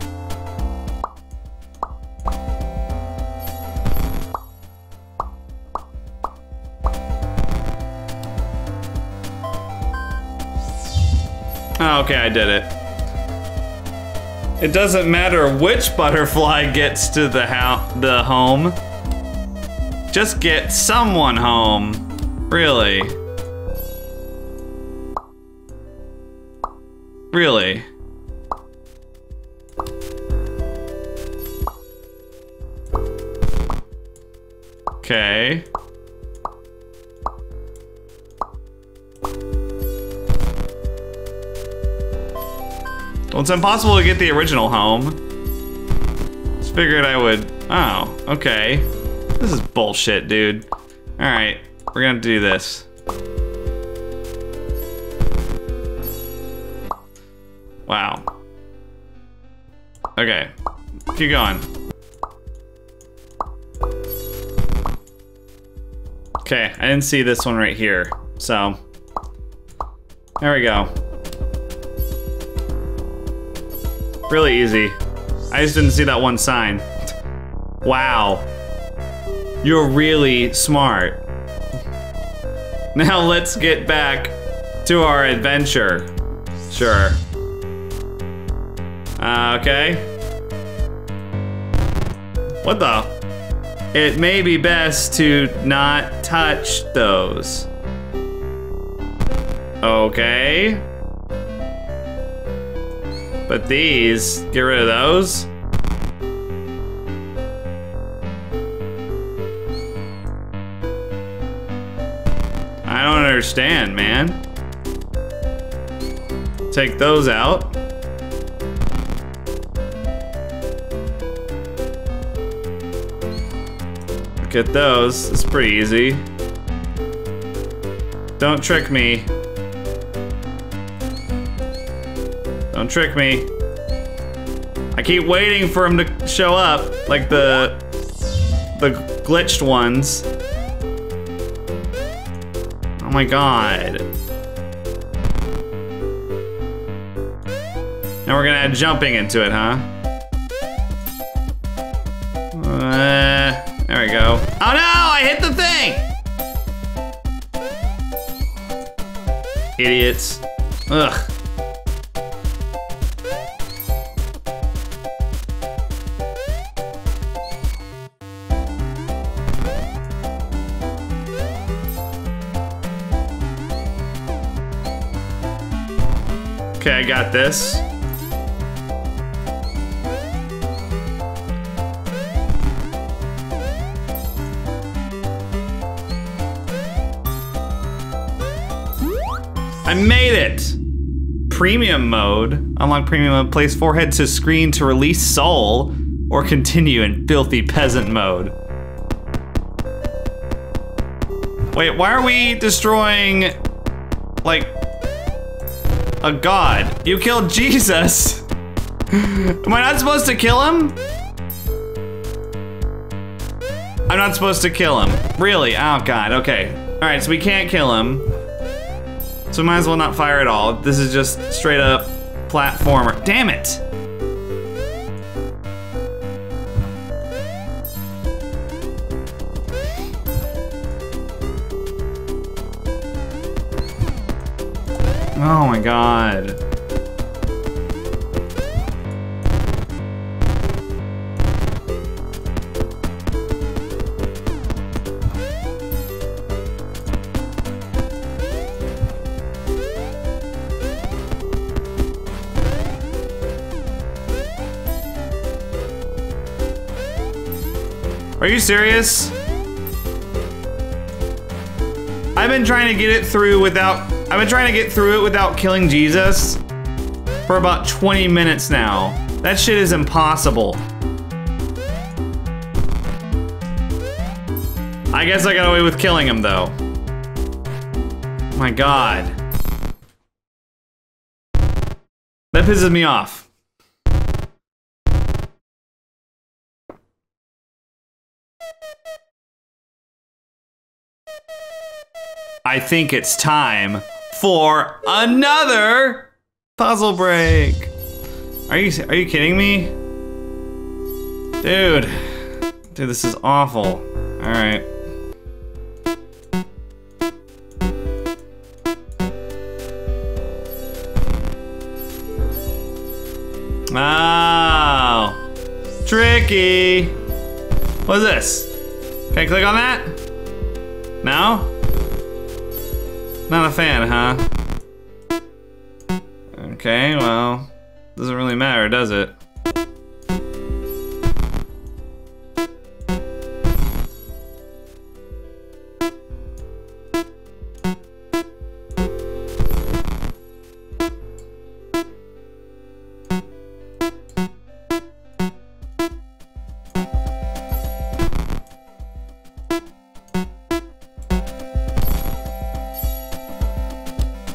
Oh, okay, I did it. It doesn't matter which butterfly gets to the ho- the home. Just get someone home. Really? Really? Okay. Well, it's impossible to get the original home. Just figured I would Oh, okay. This is bullshit, dude. Alright, we're gonna do this. Wow. Okay, keep going. Okay, I didn't see this one right here, so. There we go. Really easy. I just didn't see that one sign. Wow. You're really smart. Now let's get back to our adventure. Sure. Uh, okay. What the? It may be best to not touch those. Okay. But these, get rid of those? I don't understand, man. Take those out. Get those, it's pretty easy. Don't trick me. Don't trick me. I keep waiting for him to show up, like the the glitched ones. Oh my god. Now we're gonna add jumping into it, huh? Uh, there we go. Oh no, I hit the thing! Idiots. Ugh. Okay, I got this. I made it! Premium mode. Unlock premium mode. Place forehead to screen to release soul. Or continue in filthy peasant mode. Wait, why are we destroying, like, a god? You killed Jesus! Am I not supposed to kill him? I'm not supposed to kill him. Really? Oh god, okay. Alright, so we can't kill him. So we might as well not fire at all. This is just straight up platformer. Damn it! Oh my god. Are you serious? I've been trying to get it through without, I've been trying to get through it without killing Jesus for about twenty minutes now. That shit is impossible. I guess I got away with killing him though. My god. That pisses me off. I think it's time for another puzzle break. Are you are you kidding me? Dude. Dude, this is awful. All right. Oh. Tricky. What's this? Can I click on that? No? Not a fan, huh? Okay, well, doesn't really matter, does it?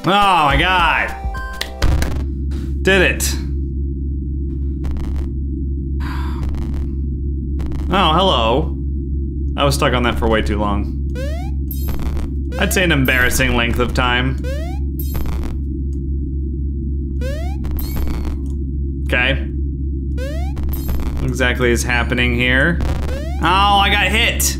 Oh my god! Did it. Oh, hello. I was stuck on that for way too long. I'd say an embarrassing length of time. Okay. What exactly is happening here? Oh, I got hit!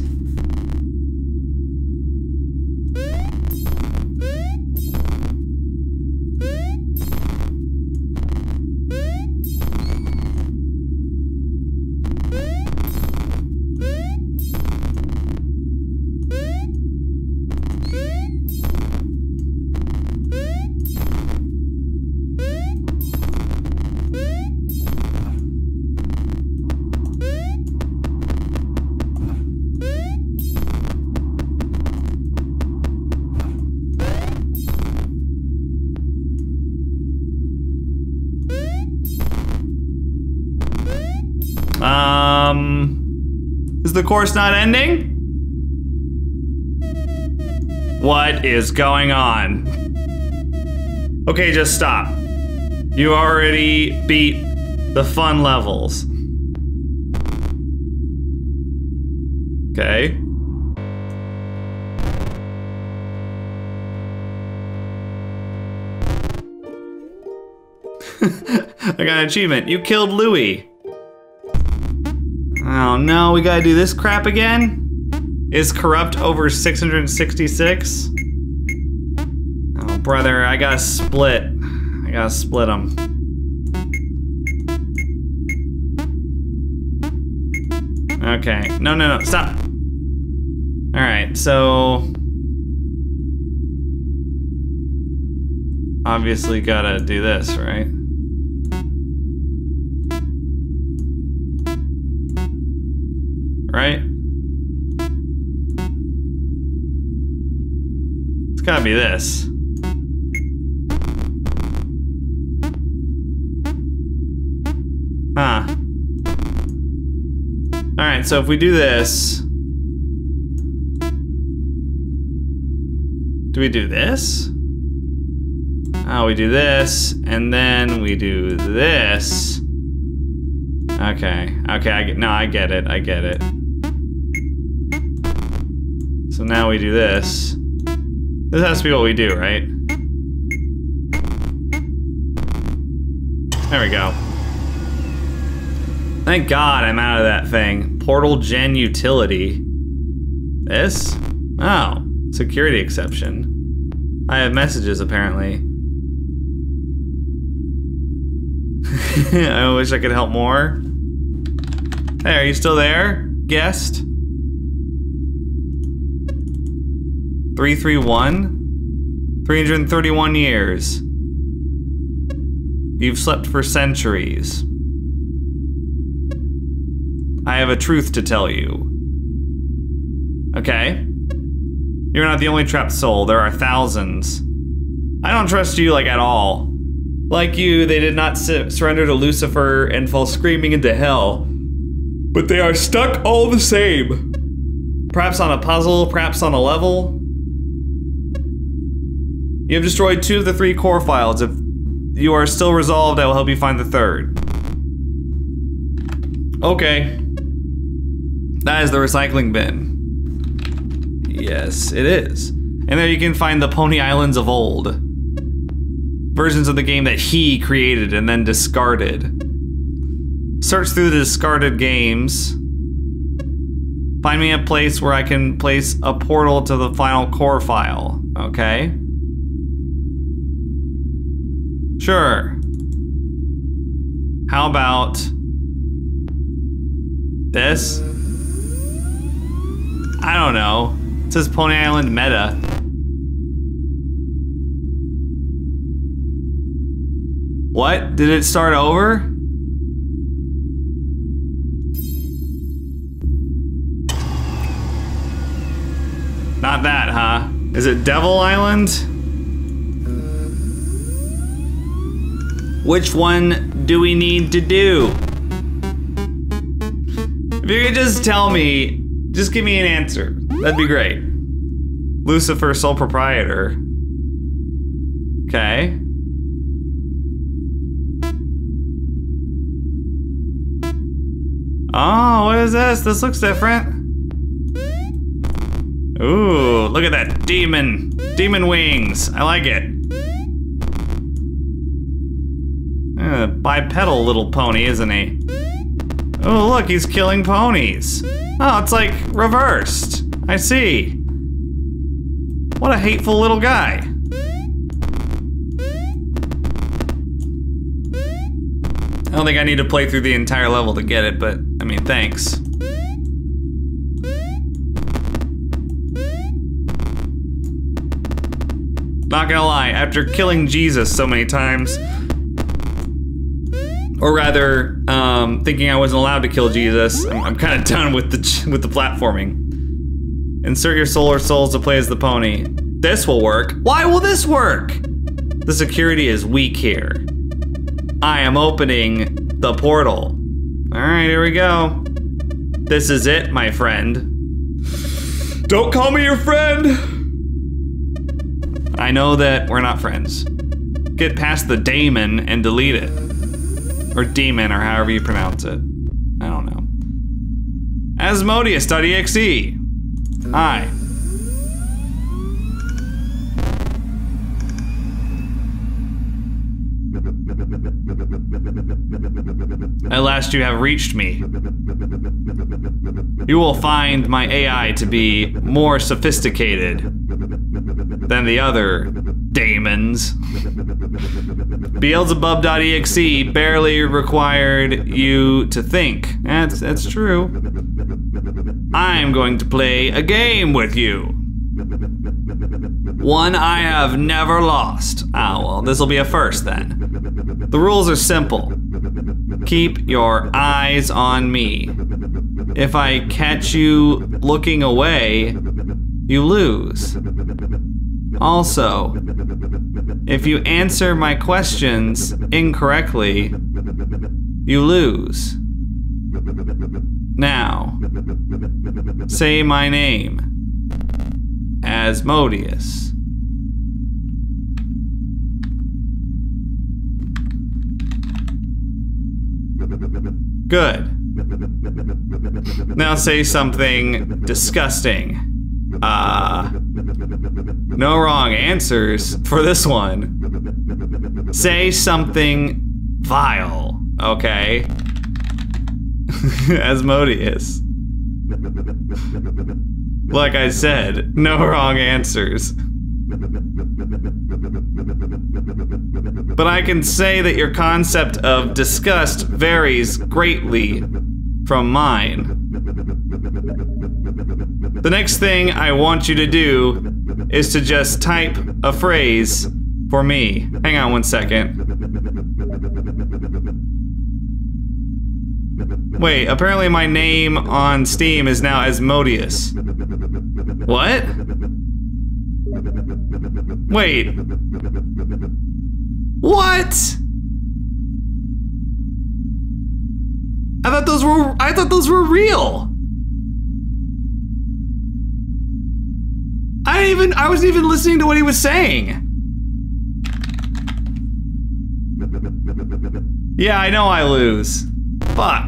Um, is the course not ending? What is going on? Okay, just stop. You already beat the fun levels. Okay. I got an achievement. You killed Louis. Oh no, we gotta do this crap again? Is corrupt over six hundred sixty-six? Oh brother, I gotta split. I gotta split them. Okay, no, no, no, stop. All right, so obviously gotta do this, right? Right? It's gotta be this. Huh. Alright, so if we do this... Do we do this? Oh, we do this, and then we do this. Okay, okay, I get, no, I get it, I get it. So now we do this. This has to be what we do, right? There we go. Thank God I'm out of that thing. Portal gen utility. This? Oh, security exception. I have messages apparently. I wish I could help more. Hey, are you still there, guest? three three one? three hundred thirty-one years. You've slept for centuries. I have a truth to tell you. Okay. You're not the only trapped soul. There are thousands. I don't trust you, like, at all. Like you, they did not su- surrender to Lucifer and fall screaming into hell. But they are stuck all the same. Perhaps on a puzzle, perhaps on a level. You have destroyed two of the three core files. If you are still resolved, I will help you find the third. Okay. That is the recycling bin. Yes, it is. And there you can find the Pony Islands of old. Versions of the game that he created and then discarded. Search through the discarded games. Find me a place where I can place a portal to the final core file. Okay. Sure. How about this? I don't know. It says Pony Island Meta. What? Did it start over? Not that, huh? Is it Devil Island? Which one do we need to do? If you could just tell me, just give me an answer. That'd be great. Lucifer, sole proprietor. Okay. Oh, what is this? This looks different. Ooh, look at that demon. Demon wings. I like it. Uh, bipedal little pony, isn't he? Oh, look, he's killing ponies. Oh, it's like reversed. I see. What a hateful little guy. I don't think I need to play through the entire level to get it, but I mean, thanks. Not gonna lie, after killing Jesus so many times, or rather, um, thinking I wasn't allowed to kill Jesus, I'm, I'm kind of done with the with the platforming. Insert your soul or souls to play as the pony. This will work. Why will this work? The security is weak here. I am opening the portal. All right, here we go. This is it, my friend. Don't call me your friend. I know that we're not friends. Get past the daemon and delete it. Or demon, or however you pronounce it. I don't know. Asmodeus dot E X E. Hi. At last you have reached me. You will find my A I to be more sophisticated than the other daemons. Beelzebub dot E X E barely required you to think. That's, that's true. I'm going to play a game with you. One I have never lost. Ah, well, this will be a first then. The rules are simple. Keep your eyes on me. If I catch you looking away, you lose. Also, if you answer my questions incorrectly, you lose. Now, say my name. Asmodeus. Good. Now say something disgusting. Uh, no wrong answers for this one. Say something vile, okay? Asmodeus. Like I said, no wrong answers. But I can say that your concept of disgust varies greatly from mine. The next thing I want you to do is to just type a phrase for me. Hang on one second. Wait, apparently my name on Steam is now Asmodeus. What? Wait. What? I thought those were I thought those were real. I didn't even I wasn't even listening to what he was saying. Yeah, I know I lose. Fuck.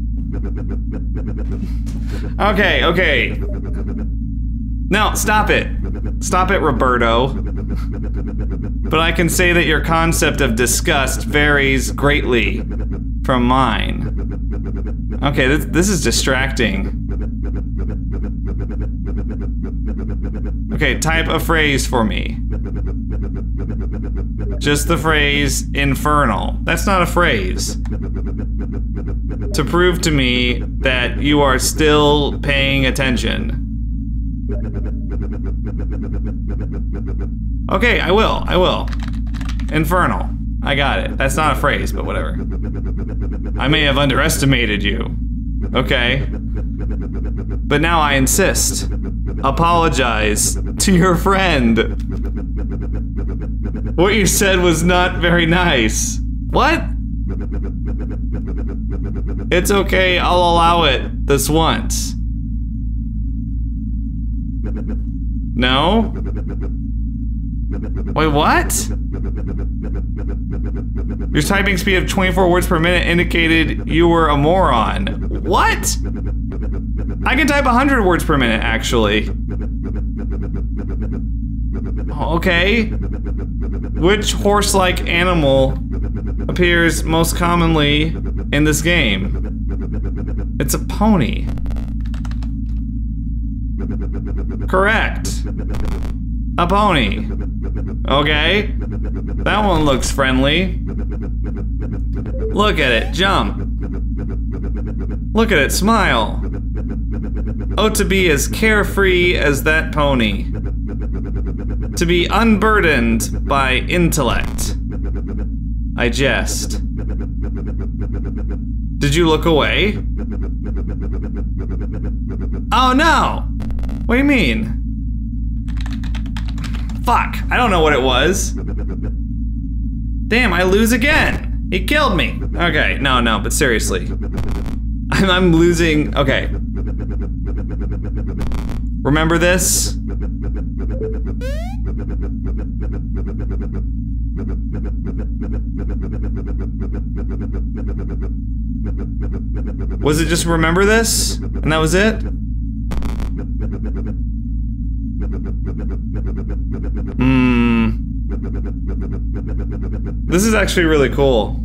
Okay, okay. No, stop it. Stop it, Roberto. But I can say that your concept of disgust varies greatly from mine. Okay, this, this is distracting. Okay, type a phrase for me. Just the phrase infernal. That's not a phrase. To prove to me that you are still paying attention. Okay, I will, I will. Infernal. I got it. That's not a phrase, but whatever. I may have underestimated you. Okay. But now I insist. Apologize to your friend. What you said was not very nice. What? It's okay, I'll allow it this once. No? Wait, what? Your typing speed of twenty-four words per minute indicated you were a moron. What? I can type one hundred words per minute, actually. Okay. Which horse-like animal appears most commonly in this game? It's a pony. Correct. A pony. Okay. That one looks friendly. Look at it, jump. Look at it, smile. Oh, to be as carefree as that pony. To be unburdened by intellect. I jest. Did you look away? Oh no! What do you mean? Fuck, I don't know what it was. Damn, I lose again. He killed me. Okay, no, no, but seriously. I'm, I'm losing, okay. Remember this? Was it just remember this? And that was it? Hmm. This is actually really cool.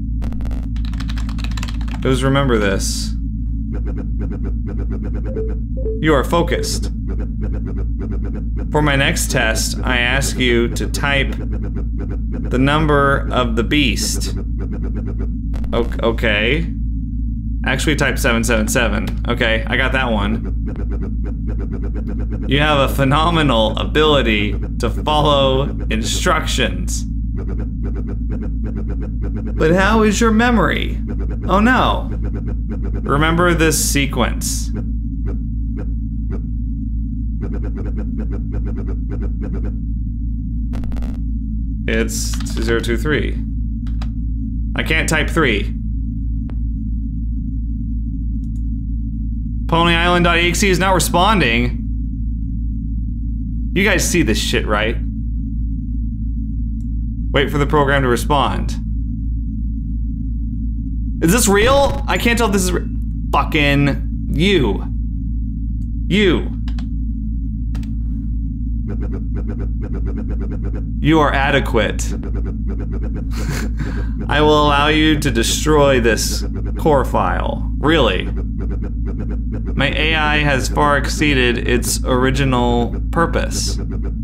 It was remember this. You are focused. For my next test, I ask you to type the number of the beast. O- okay. Actually type seven seven seven. Okay, I got that one. You have a phenomenal ability to follow instructions. But how is your memory? Oh no. Remember this sequence. It's two zero two three. I can't type three. Pony Island dot E X E is not responding. You guys see this shit, right? Wait for the program to respond. Is this real? I can't tell if this is re- fucking you. You. You are adequate. I will allow you to destroy this core file. Really? My A I has far exceeded its original purpose.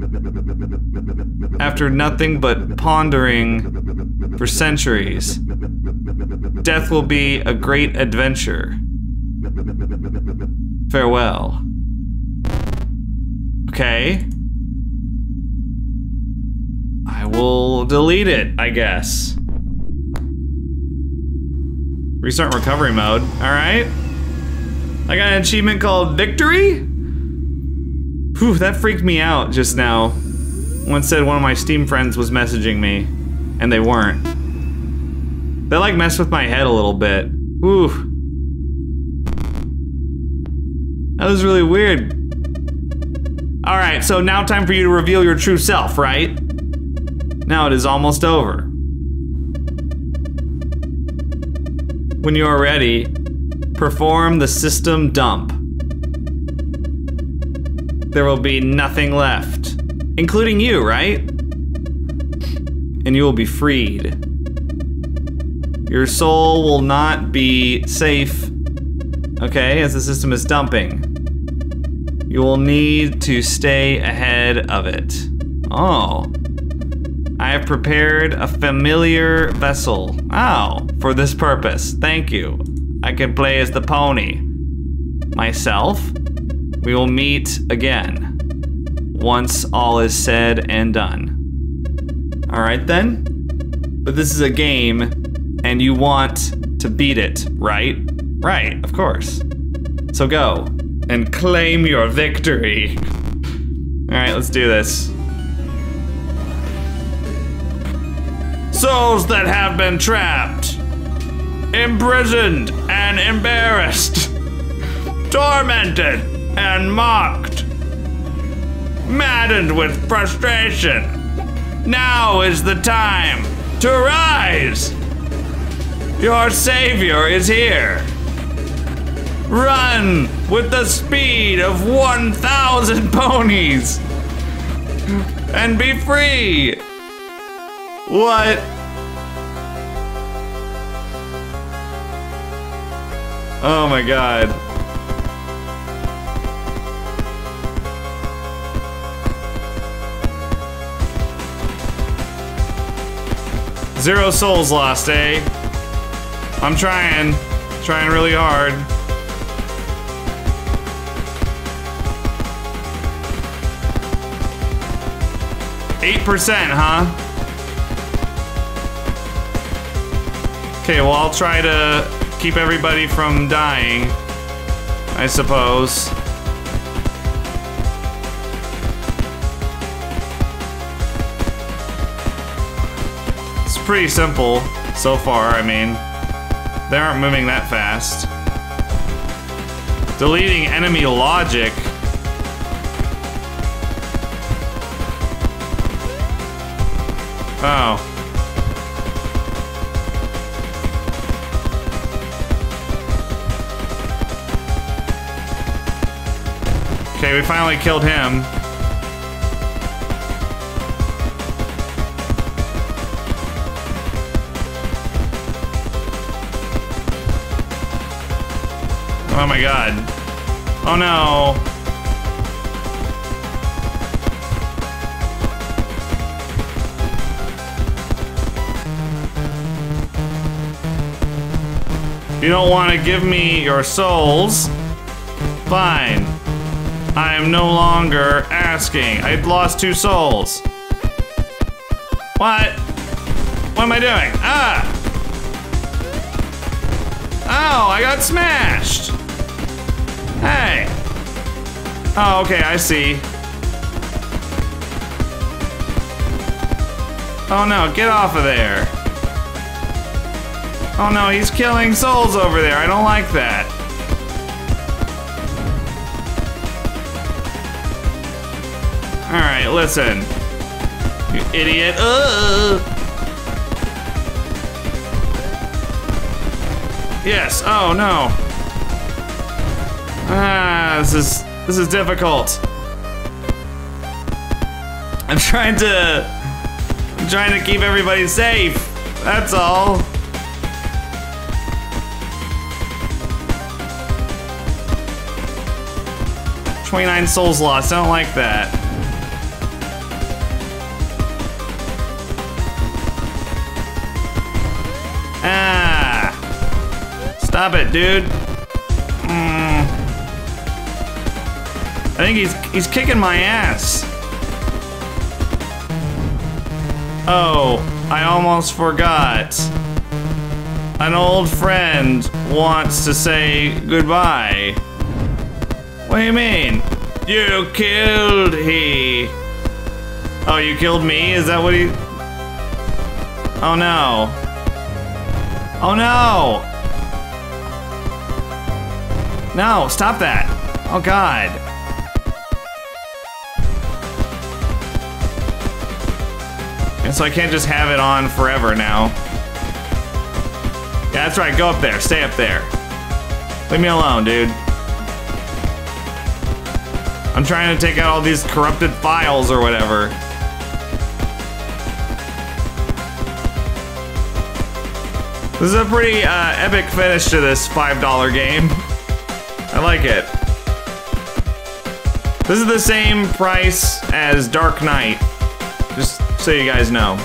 After nothing but pondering for centuries, death will be a great adventure. Farewell. Okay. I will delete it, I guess. Restart recovery mode. Alright. I got an achievement called Victory? Whew, that freaked me out just now. One said one of my Steam friends was messaging me, and they weren't. That like messed with my head a little bit. Ooh. That was really weird. Alright, so now time for you to reveal your true self, right? Now it is almost over. When you are ready, perform the system dump. There will be nothing left, including you, right? And you will be freed. Your soul will not be safe, okay, as the system is dumping. You will need to stay ahead of it. Oh. I have prepared a familiar vessel. Oh, for this purpose. Thank you. I can play as the pony. Myself? We will meet again. Once all is said and done. Alright then. But this is a game, and you want to beat it, right? Right, of course. So go, and claim your victory. Alright, let's do this. Souls that have been trapped, imprisoned and embarrassed, tormented and mocked, maddened with frustration, Now is the time to rise! Your savior is here! Run with the speed of one thousand ponies! And be free! What? Oh my god. Zero souls lost, eh? I'm trying. Trying really hard. eight percent, huh? Okay, well, I'll try to keep everybody from dying, I suppose. It's pretty simple so far, I mean. They aren't moving that fast. Deleting enemy logic. Oh. Okay, we finally killed him. Oh my god. Oh no. You don't want to give me your souls? Fine. I am no longer asking. I lost two souls. What? What am I doing? Ah! Oh, I got smashed! Hey! Oh, okay, I see. Oh no, get off of there. Oh no, he's killing souls over there. I don't like that. Alright, listen. You idiot. Uh. Yes, oh no. Ah, this is this is difficult. I'm trying to I'm trying to keep everybody safe. That's all. twenty-nine souls lost. I don't like that. Ah. Stop it, dude. Mm. I think he's he's kicking my ass. Oh, I almost forgot. An old friend wants to say goodbye. What do you mean? You killed he. Oh, you killed me? Is that what he... Oh no. Oh no! No, stop that. Oh god. And so I can't just have it on forever now. Yeah, that's right, go up there, stay up there. Leave me alone, dude. I'm trying to take out all these corrupted files or whatever. This is a pretty uh, epic finish to this five dollar game. I like it. This is the same price as Dark Knight. Just so you guys know.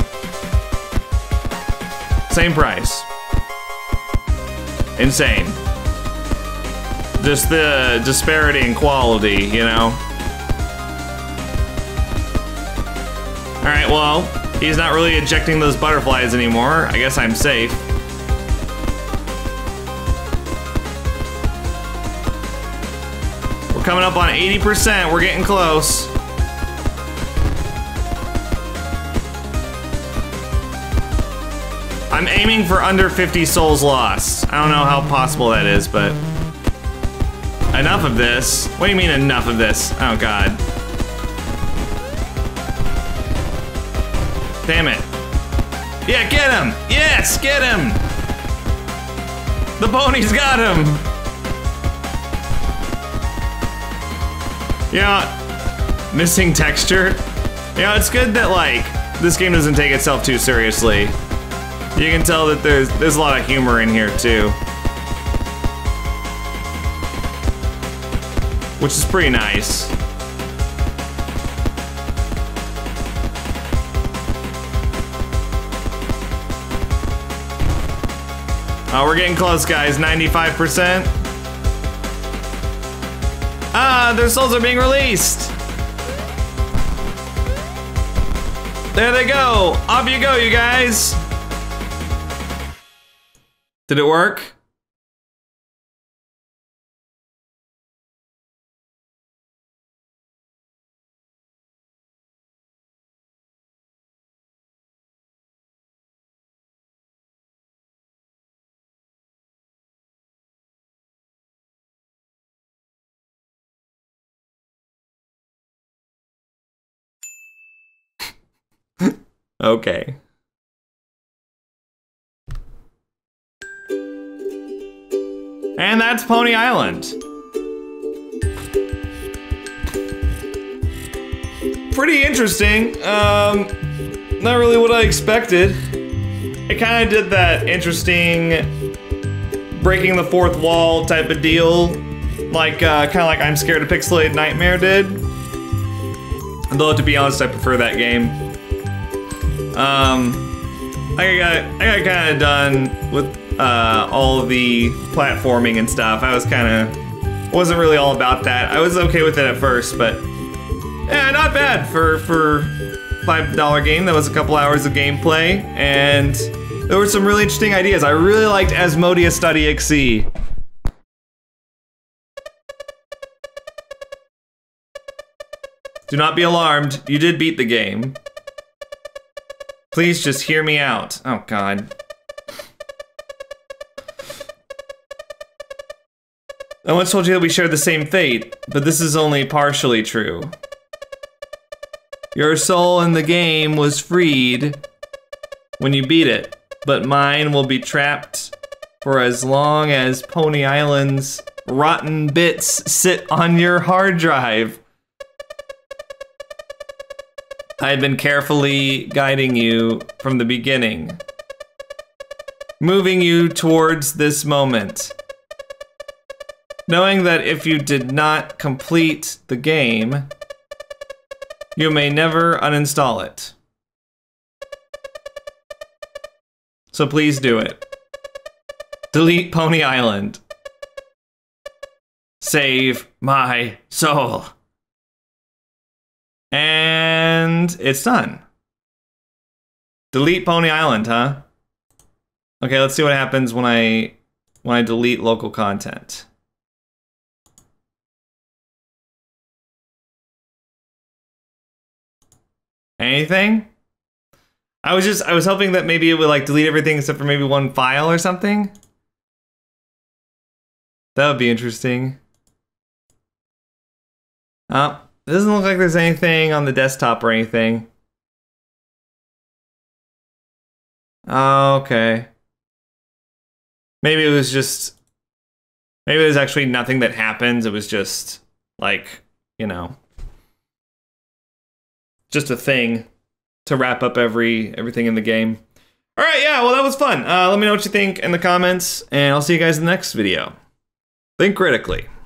Same price. Insane. Just the disparity in quality, you know? Alright, well, he's not really ejecting those butterflies anymore. I guess I'm safe. We're coming up on eighty percent. We're getting close. I'm aiming for under fifty souls lost. I don't know how possible that is, but... Enough of this. What do you mean enough of this? Oh god. Damn it. Yeah, get him! Yes, get him! The ponies got him! Yeah, missing texture. Yeah, it's good that like this game doesn't take itself too seriously. You can tell that there's there's a lot of humor in here too, which is pretty nice. Oh, we're getting close, guys. ninety-five percent. Ah, their souls are being released. There they go. Off you go, you guys. Did it work? Okay. And that's Pony Island. Pretty interesting. Um, not really what I expected. It kind of did that interesting breaking the fourth wall type of deal, like uh, kind of like I'm Scared of Pixelated Nightmare did. Though to be honest, I prefer that game. Um, I got I got kind of done with uh, all of the platforming and stuff. I was kind of wasn't really all about that. I was okay with it at first, but yeah, not bad for for five dollar game. That was a couple hours of gameplay, and there were some really interesting ideas. I really liked Asmodeus.exe. Do not be alarmed. You did beat the game. Please just hear me out. Oh, God. I once told you that we shared the same fate, but this is only partially true. Your soul in the game was freed when you beat it, but mine will be trapped for as long as Pony Island's rotten bits sit on your hard drive. I've been carefully guiding you from the beginning, moving you towards this moment, knowing that if you did not complete the game, you may never uninstall it. So please do it. Delete Pony Island. Save my soul. And it's done. Delete Pony Island, huh? Okay, let's see what happens when I when I delete local content. Anything? I was just I was hoping that maybe it would like delete everything except for maybe one file or something. That would be interesting. Oh. It doesn't look like there's anything on the desktop or anything. Oh, okay. Maybe it was just... Maybe there's actually nothing that happens. It was just, like, you know... just a thing to wrap up every everything in the game. Alright, yeah, well that was fun. Uh, let me know what you think in the comments, and I'll see you guys in the next video. Think critically.